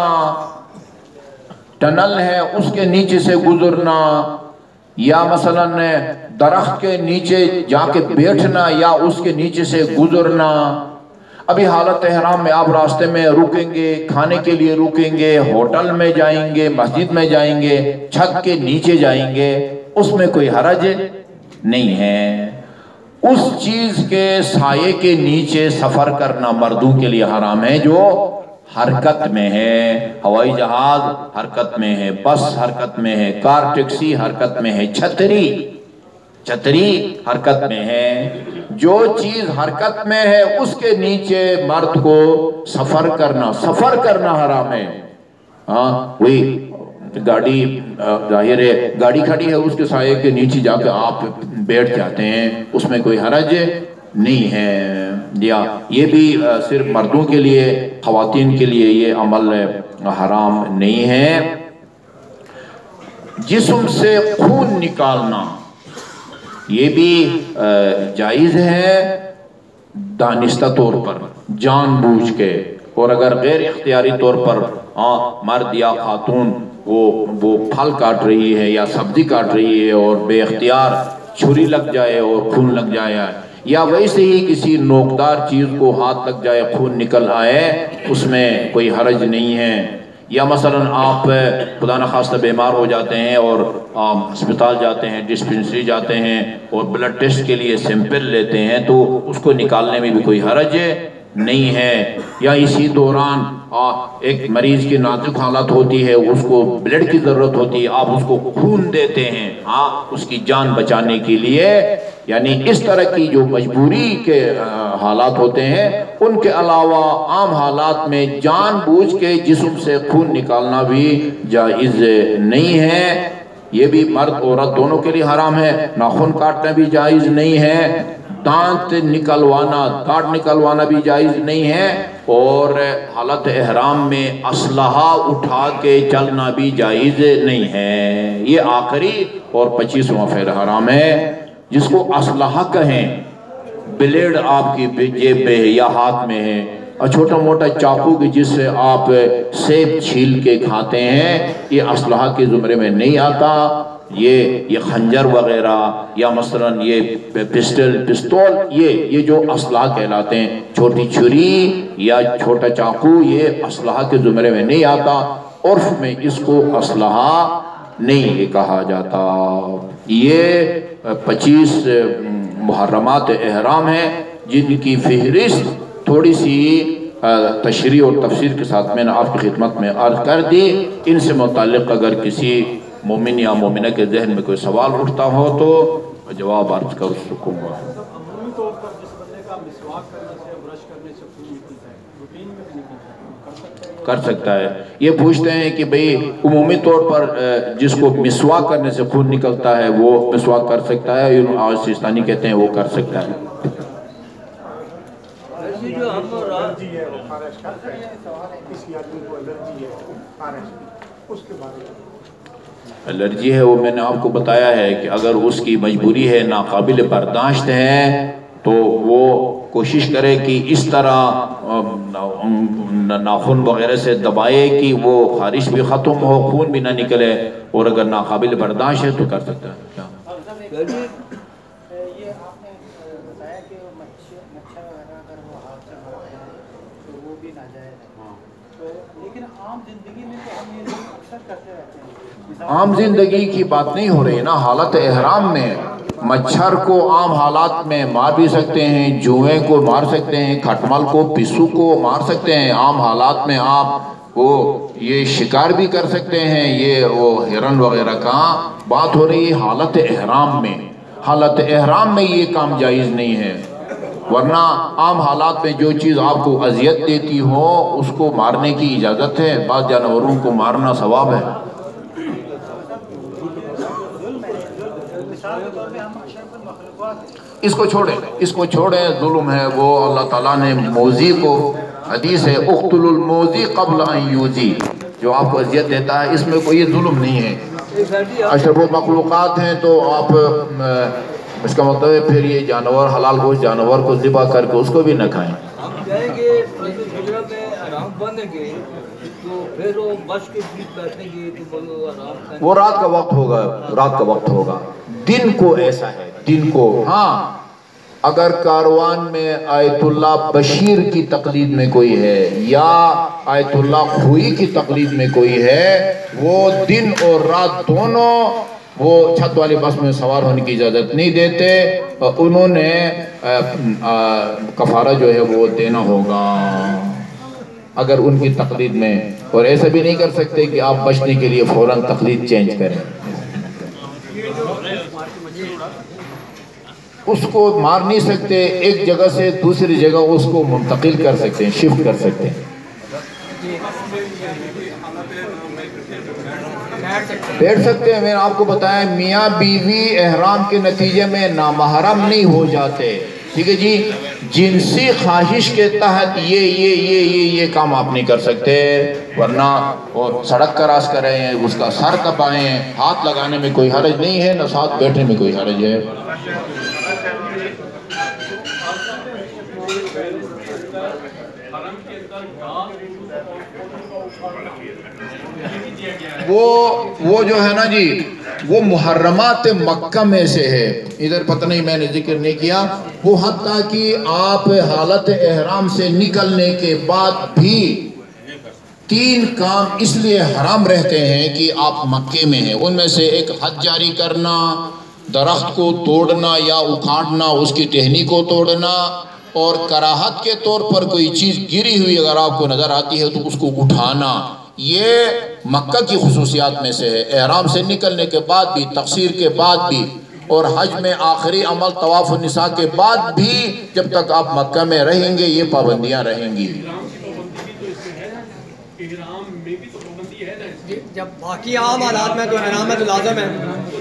S1: ٹنل ہے اس کے نیچے سے گزرنا، یا مثلا درخت کے نیچے جا کے بیٹھنا یا اس کے نیچے سے گزرنا۔ ابھی حالت احرام میں آپ راستے میں رکیں گے، کھانے کے لیے رکیں گے، ہوٹل میں جائیں گے، مسجد میں جائیں گے، چھت کے نیچے جائیں گے، اس میں کوئی حرج نہیں ہے۔ اس چیز کے سائے کے نیچے سفر کرنا مردوں کے لیے حرام ہے جو حرکت میں ہے۔ ہوائی جہاز حرکت میں ہے، بس حرکت میں ہے، کار ٹیکسی حرکت میں ہے، چھتری چھتری حرکت میں ہے۔ جو چیز حرکت میں ہے اس کے نیچے مرد کو سفر کرنا سفر کرنا حرام ہے۔ ہاں وہی گاڑی ظاہر ہے گاڑی کھڑی ہے اس کے سائے کے نیچے جا کے آپ بیٹھ جاتے ہیں، اس میں کوئی حرج نہیں ہے۔ یا یہ بھی صرف مردوں کے لیے، خواتین کے لیے یہ عمل حرام نہیں ہے۔ جسم سے خون نکالنا یہ بھی جائز ہے دانستہ طور پر، جان بوجھ کے، اور اگر غیر اختیاری طور پر ہاں مرد یا خاتون وہ وہ پھل کاٹ رہی ہے یا سبزی کاٹ رہی ہے اور بے اختیار چھری لگ جائے اور خون لگ جائے یا ویسے ہی کسی نوکدار چیز کو ہاتھ لگ جائے خون نکل آئے اس میں کوئی حرج نہیں ہے. یا مثلا آپ خدا نخواستہ بیمار ہو جاتے ہیں اور ہسپتال جاتے ہیں، ڈسپنسری جاتے ہیں اور بلڈ ٹیسٹ کے لیے سیمپل لیتے ہیں تو اس کو نکالنے میں بھی کوئی حرج نہیں ہے. یا اسی دوران ایک مریض کی نازک حالت ہوتی ہے، اس کو بلڈ کی ضرورت ہوتی ہے، آپ اس کو خون دیتے ہیں ہاں اس کی جان بچانے کے لیے. یعنی اس طرح کی جو مجبوری کے حالات ہوتے ہیں ان کے علاوہ عام حالات میں جان بوجھ کے جسم سے خون نکالنا بھی جائز نہیں ہے. یہ بھی مرد عورت دونوں کے لیے حرام ہے. ناخن کاٹنا بھی جائز نہیں ہے، دانت نکلوانا دانت نکلوانا بھی جائز نہیں ہے، اور حالت احرام میں اسلحہ اٹھا کے چلنا بھی جائز نہیں ہے. یہ آخری اور پچیسواں فعل حرام ہے. جس کو اسلحہ کہیں، بلیڈ آپ کی جیب پہ ہے یا ہاتھ میں ہے، اور چھوٹا موٹا چاقو کی جس سے آپ سیب چھیل کے کھاتے ہیں، یہ اسلحہ کے زمرے میں نہیں آتا. یہ یہ خنجر وغیرہ یا مثلا یہ پسٹل پستول یہ یہ جو اسلحہ کہلاتے ہیں، چھوٹی چھری یا چھوٹا چاقو یہ اسلحہ کے زمرے میں نہیں آتا. عرف میں اس کو اسلحہ نہیں کہا جاتا. یہ پچیس محرمات احرام ہیں جن کی فہرست تھوڑی سی تشریح اور تفسیر کے ساتھ میں نے آپ کی خدمت میں عرض کر دی. ان سے متعلق اگر کسی مومن یا مومنہ کے ذہن میں کوئی سوال اٹھتا ہو تو جواب عرض کر سکوں گا. کر سکتا ہے. یہ پوچھتے ہیں کہ بھئی عمومی طور پر جس کو مسواک کرنے سے خون نکلتا ہے وہ مسواک کر سکتا ہے؟ آج سیستانی کہتے ہیں وہ کر سکتا ہے. الرجی ہے وہ میں نے آپ کو بتایا ہے کہ اگر اس کی مجبوری ہے، ناقابل برداشت ہے، تو وہ کوشش کرے کہ اس طرح ناخن وغیرہ سے دبائے کہ وہ خارش بھی ختم ہو، خون بھی نہ نکلے، اور اگر ناقابل برداشت ہے تو کر سکتا ہے. عام زندگی کی بات نہیں ہو رہی نا، حالت احرام میں مچھر کو عام حالات میں مار بھی سکتے ہیں، جوئیں کو مار سکتے ہیں، کھٹمل کو پسو کو مار سکتے ہیں. عام حالات میں آپ وہ یہ شکار بھی کر سکتے ہیں، یہ وہ ہرن وغیرہ کا. بات ہو رہی ہے حالت احرام میں. حالت احرام میں یہ کام جائز نہیں ہے، ورنہ عام حالات میں جو چیز آپ کو اذیت دیتی ہو اس کو مارنے کی اجازت ہے. بعض جانوروں کو مارنا ثواب ہے. اس کو چھوڑیں اس کو چھوڑیں ظلم ہے وہ. اللہ تعالیٰ نے موذی کو، حدیث ہے اقتل الموذی قبل ان یوذی، جو آپ کو اذیت دیتا ہے اس میں کوئی ظلم نہیں ہے. اشرف المخلوقات ہیں تو آپ اس کا مطلب ہے پھر یہ جانور حلال گوشت جانور کو ذبح کر کے اس کو بھی نہ کھائیں. وہ رات کا وقت ہوگا، رات کا وقت ہوگا. دن کو ایسا ہے، دن کو ہاں اگر کاروان میں آیت اللہ بشیر کی تقلید میں کوئی ہے یا آیت اللہ خوئی کی تقلید میں کوئی ہے، وہ دن اور رات دونوں وہ چھت والی بس میں سوار ہونے کی اجازت نہیں دیتے. انہوں نے کفارہ جو ہے وہ دینا ہوگا اگر ان کی تقلید میں. اور ایسا بھی نہیں کر سکتے کہ آپ بچنے کے لیے فوراً تقلید چینج کریں. اس کو مار نہیں سکتے، ایک جگہ سے دوسری جگہ اس کو منتقل کر سکتے ہیں، شفٹ کر سکتے ہیں. بیٹھ سکتے ہیں. میں نے آپ کو بتایا میاں بیوی احرام کے نتیجے میں نامحرم نہیں ہو جاتے. ٹھیک ہے جی، جنسی خواہش کے تحت یہ یہ یہ یہ یہ کام آپ نہیں کر سکتے، ورنہ وہ سڑک کراس کر رہے ہیں اس کا سر کپائیں، ہاتھ لگانے میں کوئی حرج نہیں ہے، نہ ساتھ بیٹھنے میں کوئی حرج ہے. وہ وہ جو ہے نا جی وہ محرمات مکہ میں سے ہے، ادھر پتہ نہیں میں نے ذکر نہیں کیا، وہ حتیٰ کہ آپ حالت احرام سے نکلنے کے بعد بھی تین کام اس لیے حرام رہتے ہیں کہ آپ مکے میں ہیں، ان میں سے ایک حد جاری کرنا، درخت کو توڑنا یا اکھاڑنا، اس کی ٹہنی کو توڑنا، اور کراہت کے طور پر کوئی چیز گری ہوئی اگر آپ کو نظر آتی ہے تو اس کو اٹھانا، یہ مکہ کی خصوصیات میں سے ہے۔ احرام سے نکلنے کے بعد بھی، تقصیر کے بعد بھی، اور حج میں آخری عمل طواف النساء کے بعد بھی جب تک آپ مکہ میں رہیں گے یہ پابندیاں رہیں گی۔
S2: جب باقی عام حالات میں تو احرام میں تو لازم ہے۔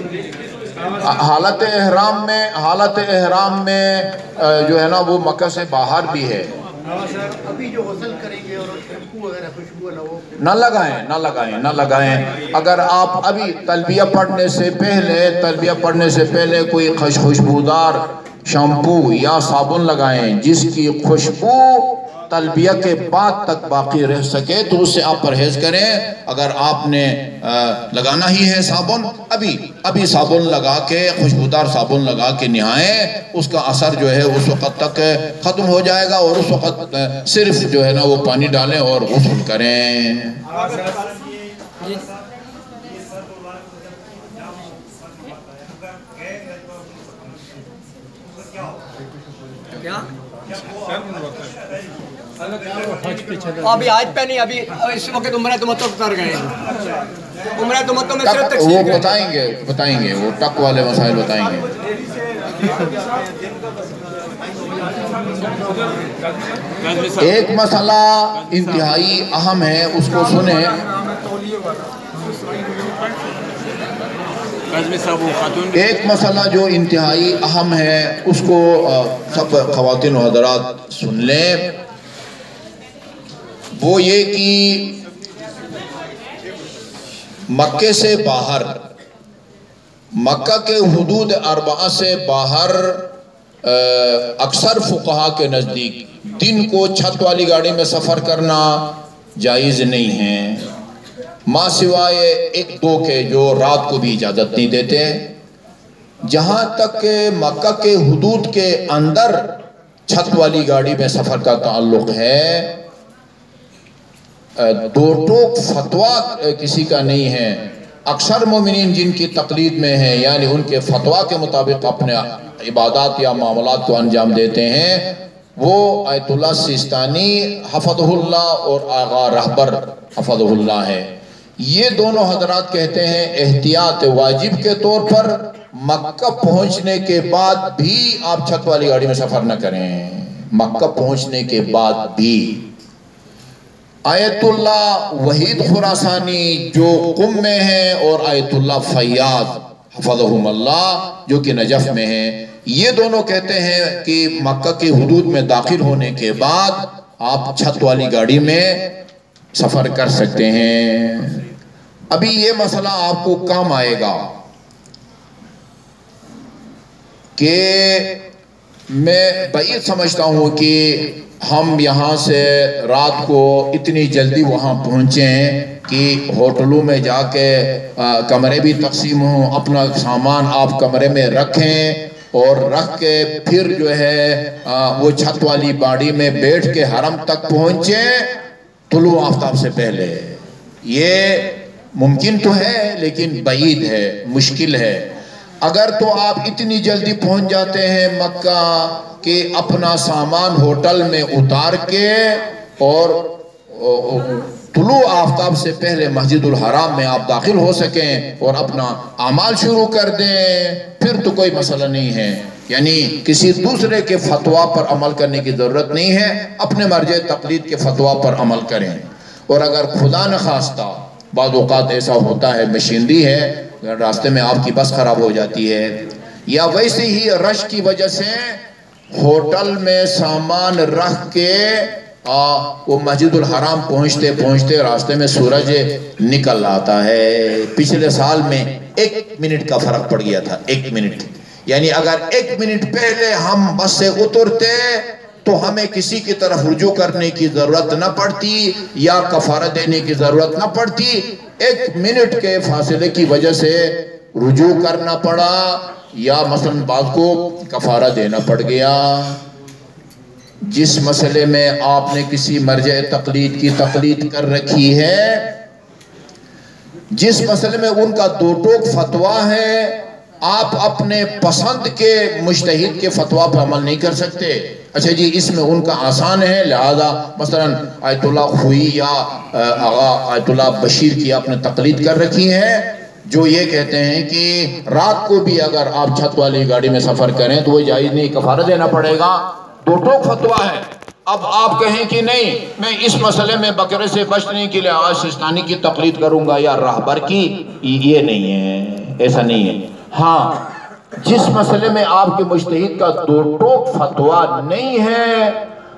S1: حالت احرام میں حالت احرام میں جو ہے نا وہ مکہ سے باہر بھی ہے۔
S3: ابھی جو غسل کریں گے اور شیمپو وغیرہ خوشبو
S1: نہ لگائیں نہ لگائیں نہ لگائیں اگر آپ ابھی تلبیہ پڑھنے سے پہلے تلبیہ پڑھنے سے پہلے کوئی خوشبودار شیمپو یا صابن لگائیں جس کی خوشبو تلبیہ کے بعد تک باقی رہ سکے تو اس سے آپ پرہیز کریں۔ اگر آپ نے لگانا ہی ہے صابن، ابھی ابھی صابن لگا کے خوشبودار صابن لگا کے نہائیں، اس کا اثر جو ہے اس وقت تک ختم ہو جائے گا، اور اس وقت صرف جو ہے نا وہ پانی ڈالیں اور غسل کریں۔
S2: کیا ابھی آج پہ نہیں، ابھی اس وقت عمرہ تمتع کر گئے ہیں، عمرہ تمتع میں صرف تقسیم
S1: وہ بتائیں گے بتائیں گے وہ ٹک والے مسائل بتائیں گے۔ ایک مسئلہ انتہائی اہم ہے، اس کو سنیں۔ ایک مسئلہ جو انتہائی اہم ہے اس کو سب خواتین و حضرات سن لیں، وہ یہ کہ مکے سے باہر، مکہ کے حدود اربعہ سے باہر اکثر فقہا کے نزدیک دن کو چھت والی گاڑی میں سفر کرنا جائز نہیں ہے، ماں سوائے ایک دو کے جو رات کو بھی اجازت نہیں دیتے۔ جہاں تک کہ مکہ کے حدود کے اندر چھت والی گاڑی میں سفر کا تعلق ہے، دو ٹوک فتویٰ کسی کا نہیں ہے، اکثر مومنین جن کی تقلید میں ہیں یعنی ان کے فتویٰ کے مطابق اپنے عبادات یا معاملات کو انجام دیتے ہیں، وہ آیت اللہ سیستانی حفظہ اللہ اور آغا رہبر حفظہ اللہ ہے۔ یہ دونوں حضرات کہتے ہیں احتیاط واجب کے طور پر مکہ پہنچنے کے بعد بھی آپ چھت والی گاڑی میں سفر نہ کریں، مکہ پہنچنے کے بعد بھی۔ آیت اللہ وحید خراسانی جو قم میں ہیں اور آیت اللہ فیاض حفظہم اللہ جو کہ نجف میں ہیں، یہ دونوں کہتے ہیں کہ مکہ کے حدود میں داخل ہونے کے بعد آپ چھت والی گاڑی میں سفر کر سکتے ہیں۔ ابھی یہ مسئلہ آپ کو کام آئے گا کہ میں بعید سمجھتا ہوں کہ ہم یہاں سے رات کو اتنی جلدی وہاں پہنچیں کہ ہوٹلوں میں جا کے کمرے بھی تقسیم ہوں، اپنا سامان آپ کمرے میں رکھیں اور رکھ کے پھر جو ہے وہ چھت والی گاڑی میں بیٹھ کے حرم تک پہنچیں طلوع آفتاب سے پہلے۔ یہ ممکن تو ہے لیکن بعید ہے، مشکل ہے۔ اگر تو آپ اتنی جلدی پہنچ جاتے ہیں مکہ کہ اپنا سامان ہوٹل میں اتار کے اور طلوع آفتاب سے پہلے مسجد الحرام میں آپ داخل ہو سکیں اور اپنا اعمال شروع کر دیں، پھر تو کوئی مسئلہ نہیں ہے، یعنی کسی دوسرے کے فتویٰ پر عمل کرنے کی ضرورت نہیں ہے، اپنے مرجع تقلید کے فتویٰ پر عمل کریں۔ اور اگر خدا نخواستہ بعض اوقات ایسا ہوتا ہے، مشینری ہے، راستے میں آپ کی بس خراب ہو جاتی ہے، یا ویسے ہی رش کی وجہ سے ہوٹل میں سامان رکھ کے وہ مسجد الحرام پہنچتے پہنچتے راستے میں سورج نکل آتا ہے۔ پچھلے سال میں ایک منٹ کا فرق پڑ گیا تھا، ایک منٹ، یعنی اگر ایک منٹ پہلے ہم بس سے اترتے تو ہمیں کسی کی طرف رجوع کرنے کی ضرورت نہ پڑتی یا کفارہ دینے کی ضرورت نہ پڑتی. ایک منٹ کے فاصلے کی وجہ سے رجوع کرنا پڑا یا مثلا بعض کو کفارہ دینا پڑ گیا. جس مسئلے میں آپ نے کسی مرجع تقلید کی تقلید کر رکھی ہے، جس مسئلے میں ان کا دو ٹوک فتویٰ ہے، آپ اپنے پسند کے مجتہد کے فتویٰ پر عمل نہیں کر سکتے. اچھا جی اس میں ان کا آسان ہے، لہذا مثلا آیت اللہ خوئی یا آغا آیت اللہ بشیر کی آپ نے تقلید کر رکھی ہے، جو یہ کہتے ہیں کہ رات کو بھی اگر آپ چھت والی گاڑی میں سفر کریں تو وہ جائز نہیں، کفارہ دینا پڑے گا. دو ٹوک فتویٰ ہے. اب آپ کہیں کہ نہیں میں اس مسئلے میں بکرے سے بچنے کے لیے آج سستانی کی تقلید کروں گا یا راہبر کی، یہ نہیں ہے، ایسا نہیں ہے. ہاں جس مسئلے میں آپ کے مجتہد کا دو ٹوک فتویٰ نہیں ہے،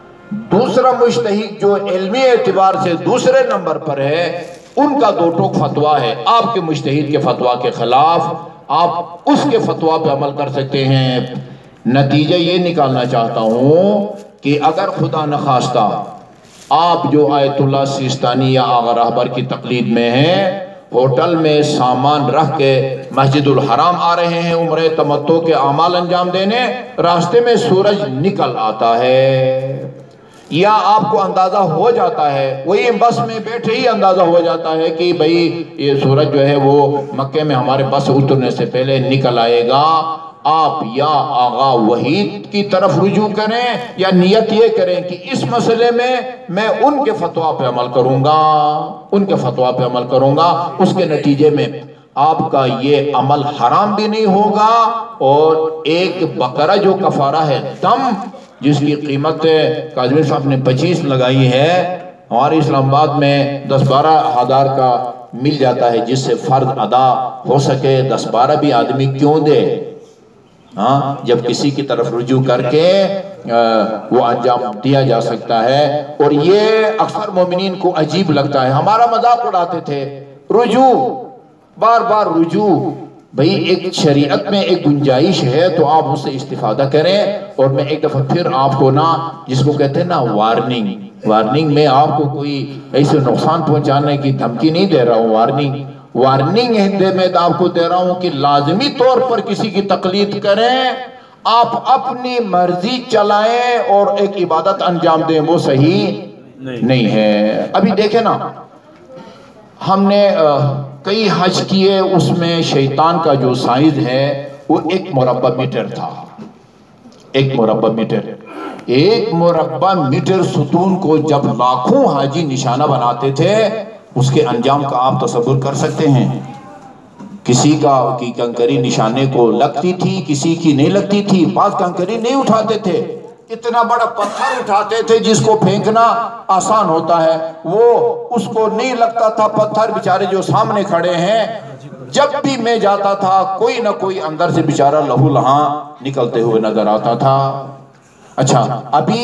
S1: دوسرا مجتہد جو علمی اعتبار سے دوسرے نمبر پر ہے ان کا دو ٹوک فتویٰ ہے، آپ کے مجتہد کے فتویٰ کے خلاف، آپ اس کے فتویٰ پہ عمل کر سکتے ہیں. نتیجہ یہ نکالنا چاہتا ہوں کہ اگر خدا نخواستہ آپ جو آیت اللہ سیستانی یا آغا راہبر کی تقلید میں ہیں، ہوٹل میں سامان رکھ کے مسجد الحرام آ رہے ہیں عمرہ تمتع کے اعمال انجام دینے، راستے میں سورج نکل آتا ہے یا آپ کو اندازہ ہو جاتا ہے، وہی بس میں بیٹھے ہی اندازہ ہو جاتا ہے کہ بھئی یہ سورج جو ہے وہ مکے میں ہمارے بس اترنے سے پہلے نکل آئے گا، آپ یا آغا وحید کی طرف رجوع کریں یا نیت یہ کریں کہ اس مسئلے میں میں ان کے فتویٰ پہ عمل کروں گا ان کے فتویٰ پہ عمل کروں گا اس کے نتیجے میں آپ کا یہ عمل حرام بھی نہیں ہوگا. اور ایک بقرہ جو کفارہ ہے دم، جس کی قیمت کاظمی صاحب نے پچیس لگائی ہے، ہمارے اسلام آباد میں دس بارہ ہزار کا مل جاتا ہے جس سے فرض ادا ہو سکے. دس بارہ بھی آدمی کیوں دے، ہاں جب کسی کی طرف رجوع کر کے وہ انجام دیا جا سکتا ہے. اور یہ اکثر مومنین کو عجیب لگتا ہے، ہمارا مذاق اڑاتے تھے، رجوع بار بار رجوع. بھئی ایک شریعت میں ایک گنجائش ہے تو آپ اس سے استفادہ کریں. اور میں ایک دفعہ پھر آپ کو نا جس کو کہتے ہیں نا وارننگ وارننگ میں آپ کو کوئی ایسے نقصان پہنچانے کی دھمکی نہیں دے رہا ہوں، وارننگ وارننگ ہندے میں آپ کو دے رہا ہوں کہ لازمی طور پر کسی کی تقلید کریں، آپ اپنی مرضی چلائیں اور ایک عبادت انجام دیں، وہ صحیح نہیں ہے. ابھی دیکھیں نا ہم نے کئی حج کیے، اس میں شیطان کا جو سائز ہے وہ ایک مربع میٹر تھا. ایک مربع میٹر ایک مربع میٹر ستون کو جب لاکھوں حاجی نشانہ بناتے تھے، اس کے انجام کا آپ تصور کر سکتے ہیں. کسی کا کی کنکری نشانے کو لگتی تھی، کسی کی نہیں لگتی تھی. بعض کنکری نہیں اٹھاتے تھے، اتنا بڑا پتھر اٹھاتے تھے جس کو پھینکنا آسان ہوتا ہے، وہ اس کو نہیں لگتا تھا. پتھر بیچارے جو سامنے کھڑے ہیں، جب بھی میں جاتا تھا کوئی نہ کوئی اندر سے بیچارہ لہو لہاں نکلتے ہوئے نظر آتا تھا. اچھا ابھی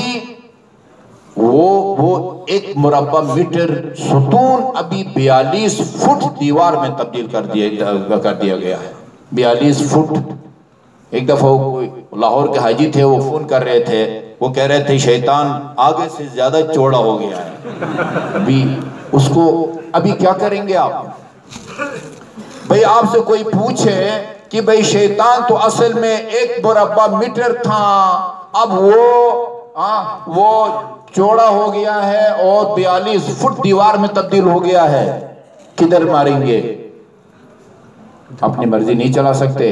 S1: وہ وہ ایک مربع میٹر ستون ابھی بیالیس فٹ دیوار میں تبدیل کر دیا کر دیا گیا ہے. بیالیس فٹ. ایک دفعہ لاہور کے حاجی تھے، وہ فون کر رہے تھے، وہ کہہ رہے تھے شیطان آگے سے زیادہ چوڑا ہو گیا ہے. ابھی اس کو ابھی کیا کریں گے آپ؟ بھئی آپ سے کوئی پوچھے کہ بھئی شیطان تو اصل میں ایک مربع میٹر تھا، اب وہ وہ چوڑا ہو گیا ہے اور بیالیس فٹ دیوار میں تبدیل ہو گیا ہے، کدھر ماریں گے؟ اپنی مرضی نہیں چلا سکتے.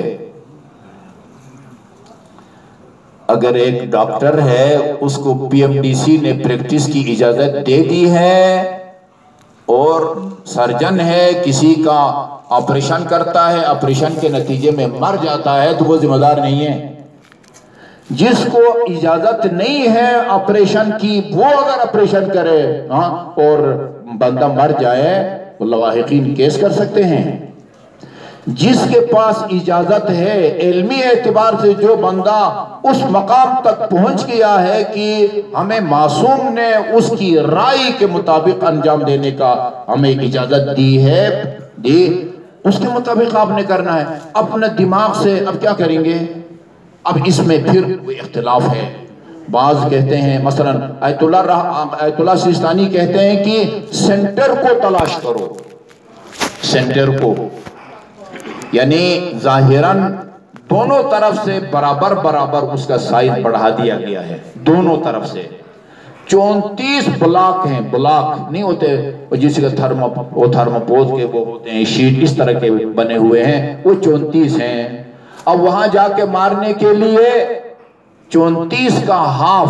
S1: اگر ایک ڈاکٹر ہے اس کو پی ایم ڈی سی نے پریکٹس کی اجازت دے دی ہے اور سرجن ہے، کسی کا آپریشن کرتا ہے، آپریشن کے نتیجے میں مر جاتا ہے تو وہ ذمہ دار نہیں ہے. جس کو اجازت نہیں ہے آپریشن کی، وہ اگر آپریشن کرے اور بندہ مر جائے تو لواحقین کیس کر سکتے ہیں. جس کے پاس اجازت ہے، علمی اعتبار سے جو بندہ اس مقام تک پہنچ گیا ہے کہ ہمیں معصوم نے اس کی رائے کے مطابق انجام دینے کا ہمیں اجازت دی ہے، دی اس کے مطابق آپ نے کرنا ہے. اپنے دماغ سے اب کیا کریں گے؟ اب اس میں پھر کوئی اختلاف ہے. بعض کہتے ہیں مثلاً آیت اللہ آیت اللہ سیستانی کہتے ہیں کہ سینٹر کو تلاش کرو، سینٹر کو، یعنی ظاہراً دونوں طرف سے برابر برابر اس کا سائز بڑھا دیا گیا ہے، دونوں طرف سے چونتیس بلاک ہیں، بلاک نہیں ہوتے جس کا تھرمو وہ تھرموپوز کے وہ ہوتے ہیں شیٹ اس طرح کے بنے ہوئے ہیں، وہ چونتیس ہیں۔ اب وہاں جا کے مارنے کے لیے چونتیس کا ہاف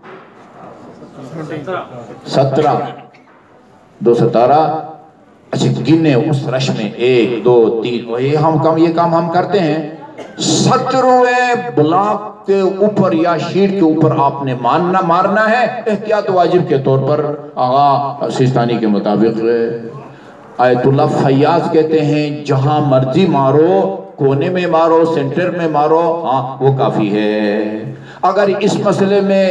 S1: سترہ دو ستارہ، اچھا گنے اس رش میں ایک دو تین، یہ ہم کام یہ کام ہم کرتے ہیں، سترویں بلاک کے اوپر یا شیٹ کے اوپر آپ نے مارنا مارنا ہے، احتیاط واجب کے طور پر آغا سیستانی کے مطابق۔ آیت اللہ فیاض کہتے ہیں جہاں مرضی مارو، کونے میں مارو، سینٹر میں مارو، ہاں وہ کافی ہے۔ اگر اس مسئلے میں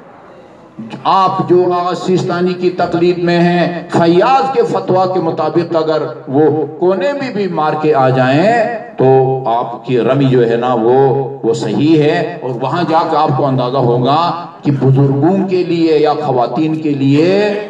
S1: آپ جو آغا سیستانی کی تقلید میں ہیں، فیاض کے فتویٰ کے مطابق اگر وہ کونے میں بھی مار کے آ جائیں تو آپ کی رمی جو ہے نا وہ وہ صحیح ہے، اور وہاں جا کے آپ کو اندازہ ہوگا کہ بزرگوں کے لیے یا خواتین کے لیے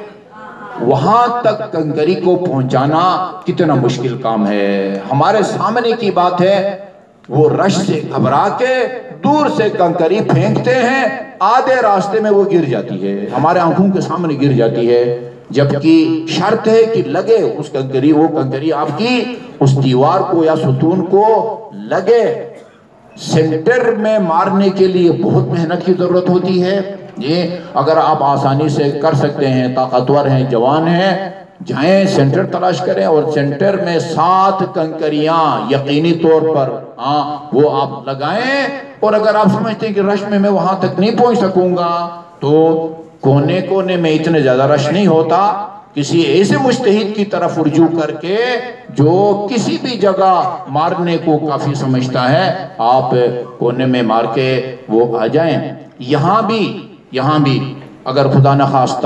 S1: وہاں تک کنکری کو پہنچانا کتنا مشکل کام ہے۔ ہمارے سامنے کی بات ہے، وہ رش سے گھبرا کے دور سے کنکری پھینکتے ہیں، آدھے راستے میں وہ گر جاتی ہے، ہمارے آنکھوں کے سامنے گر جاتی ہے، جبکہ شرط ہے کہ لگے اس کنکری، وہ کنکری آپ کی اس دیوار کو یا ستون کو لگے۔ سینٹر میں مارنے کے لیے بہت محنت کی ضرورت ہوتی ہے، یہ اگر آپ آسانی سے کر سکتے ہیں، طاقتور ہیں، جوان ہیں، جائیں سینٹر تلاش کریں اور سینٹر میں سات کنکریاں یقینی طور پر ہاں وہ آپ لگائیں، اور اگر آپ سمجھتے ہیں کہ رش میں میں وہاں تک نہیں پہنچ سکوں گا تو کونے کونے میں اتنے زیادہ رش نہیں ہوتا، کسی ایسے مجتہد کی طرف رجوع کر کے جو کسی بھی جگہ مارنے کو کافی سمجھتا ہے، آپ کونے میں مار کے وہ آ جائیں۔ یہاں بھی یہاں بھی اگر خدا نخواستہ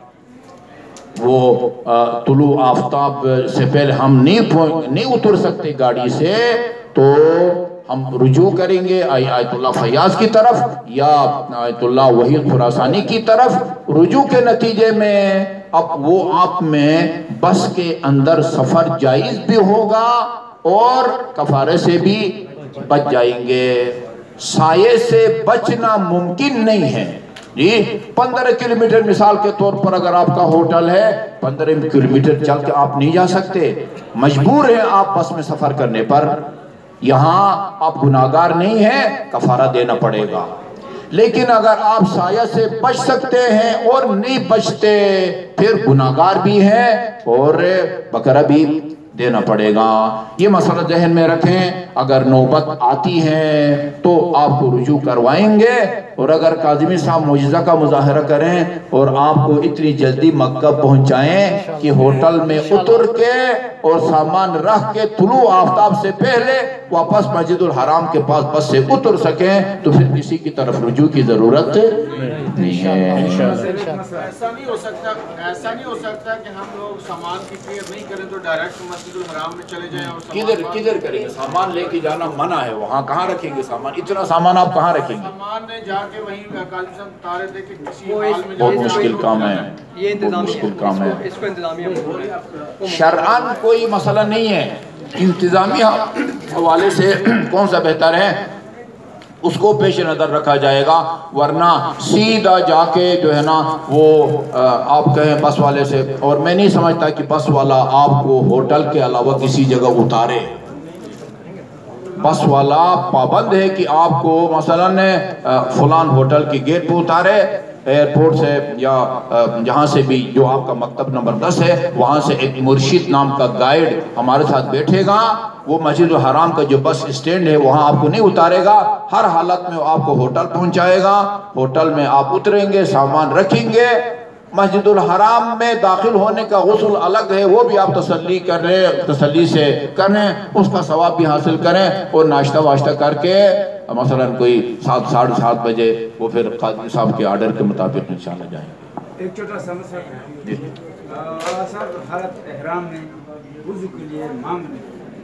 S1: وہ طلوع آفتاب سے پہلے ہم نہیں نہیں اتر سکتے گاڑی سے تو ہم رجوع کریں گے آیت اللہ فیاض کی طرف یا آیت اللہ وحید خراسانی کی طرف۔ رجوع کے نتیجے میں اب وہ آپ میں بس کے اندر سفر جائز بھی ہوگا اور کفارے سے بھی بچ جائیں گے۔ سائے سے بچنا ممکن نہیں ہے جی، پندرہ کلومیٹر مثال کے طور پر اگر آپ کا ہوٹل ہے، پندرہ کلومیٹر چل کے آپ نہیں جا سکتے، مجبور ہیں آپ بس میں سفر کرنے پر، یہاں آپ گناہگار نہیں ہیں، کفارہ دینا پڑے گا۔ لیکن اگر آپ سایہ سے بچ سکتے ہیں اور نہیں بچتے پھر گناہگار بھی ہیں اور بکرہ بھی دینا پڑے گا۔ یہ مسئلہ ذہن میں رکھیں، اگر نوبت آتی ہے تو آپ کو رجوع کروائیں گے، اور اگر کاظمی صاحب معجزہ کا مظاہرہ کریں اور آپ کو اتنی جلدی مکہ پہنچائیں کہ ہوٹل میں اتر کے اور سامان رکھ کے طلوع آفتاب سے پہلے واپس مسجد الحرام کے پاس بس سے اتر سکیں تو پھر کسی کی طرف رجوع کی ضرورت نہیں ہے۔
S3: ایسا نہیں ہو سکتا ایسا نہیں ہو سکتا کہ ہم لوگ سامان کی کیئر نہیں کریں تو ڈائریکٹ مسجد الحرام میں چلے جائیں اور
S1: کدھر کدھر کریں گے؟ سامان لے کے جانا منع ہے، وہاں کہاں رکھیں گے سامان؟ اتنا سامان آپ کہاں رکھیں گے؟
S3: سامان نے جا کے وہیں قاضی صاحب تارے دے کے کسی حال میں
S1: بہت مشکل کام ہے،
S2: یہ
S1: بہت مشکل کام ہے۔
S2: اس کو انتظامیہ
S1: شرعاً کوئی مسئلہ نہیں ہے، انتظامی حوالے سے کون سا بہتر ہے اس کو پیش نظر رکھا جائے گا، ورنہ سیدھا جا کے جو ہے نا وہ آپ کہیں بس والے سے، اور میں نہیں سمجھتا کہ بس والا آپ کو ہوٹل کے علاوہ کسی جگہ اتارے۔ بس والا پابند ہے کہ آپ کو مثلاً فلان ہوٹل کی گیٹ پہ اتارے، ایئرپورٹ سے یا جہاں سے بھی جو آپ کا مکتب نمبر دس ہے وہاں سے ایک مرشد نام کا گائیڈ ہمارے ساتھ بیٹھے گا، وہ مسجد الحرام کا جو بس اسٹینڈ ہے وہاں آپ کو نہیں اتارے گا، ہر حالت میں وہ آپ کو ہوٹل پہنچائے گا، ہوٹل میں آپ اتریں گے، سامان رکھیں گے، مسجد الحرام میں داخل ہونے کا غسل الگ ہے، وہ بھی آپ تسلی کریں تسلی سے کریں، اس کا ثواب بھی حاصل کریں، اور ناشتہ واشتہ کر کے مثلاً کوئی سات ساڑھے سات بجے وہ پھر قاضی صاحب کے آرڈر کے مطابق انشاءاللہ جائیں گے۔
S4: ایک چھوٹا سا مسئلہ ہے صاحب، حالت احرام میں وضو کے لیے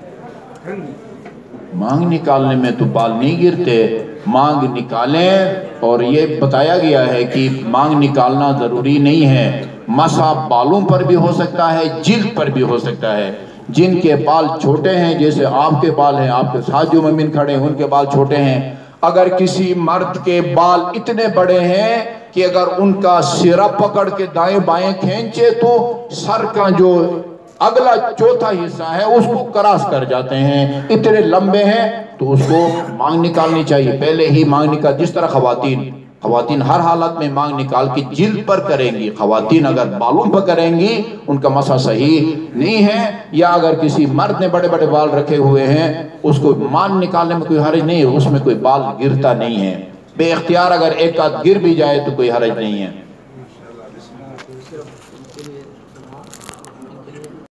S4: مانگ
S1: مانگ نکالنے میں تو بال نہیں گرتے، مانگ نکالیں और ये बताया गया है कि मांग निकालना ज़रूरी नहीं है, मसा बालों पर भी हो सकता है, जिल्द पर भी हो सकता है। जिनके बाल छोटे हैं, जैसे आपके बाल हैं, आपके साथ जो ममिन खड़े हैं उनके बाल छोटे हैं, अगर किसी मर्द के बाल इतने बड़े हैं कि अगर उनका सिरा पकड़ के दाएं बाएं खींचे तो सर का जो अगला चौथा हिस्सा है उसको क्रॉस कर जाते हैं, इतने लंबे हैं, तो उसको मांग निकालनी चाहिए। पहले ही मांग निकाल, जिस तरह खवातीन खवातीन हर हालत में मांग निकाल के जिल्द पर करेंगी। खवातीन अगर बालों पर करेंगी उनका मसा सही नहीं है, या अगर किसी मर्द ने बड़े बड़े बाल रखे हुए हैं उसको मांग निकालने में कोई हर्ज नहीं है, उसमें कोई बाल गिरता नहीं है। बेइख्तियार अगर एक आध गिर भी जाए तो कोई हर्ज नहीं है।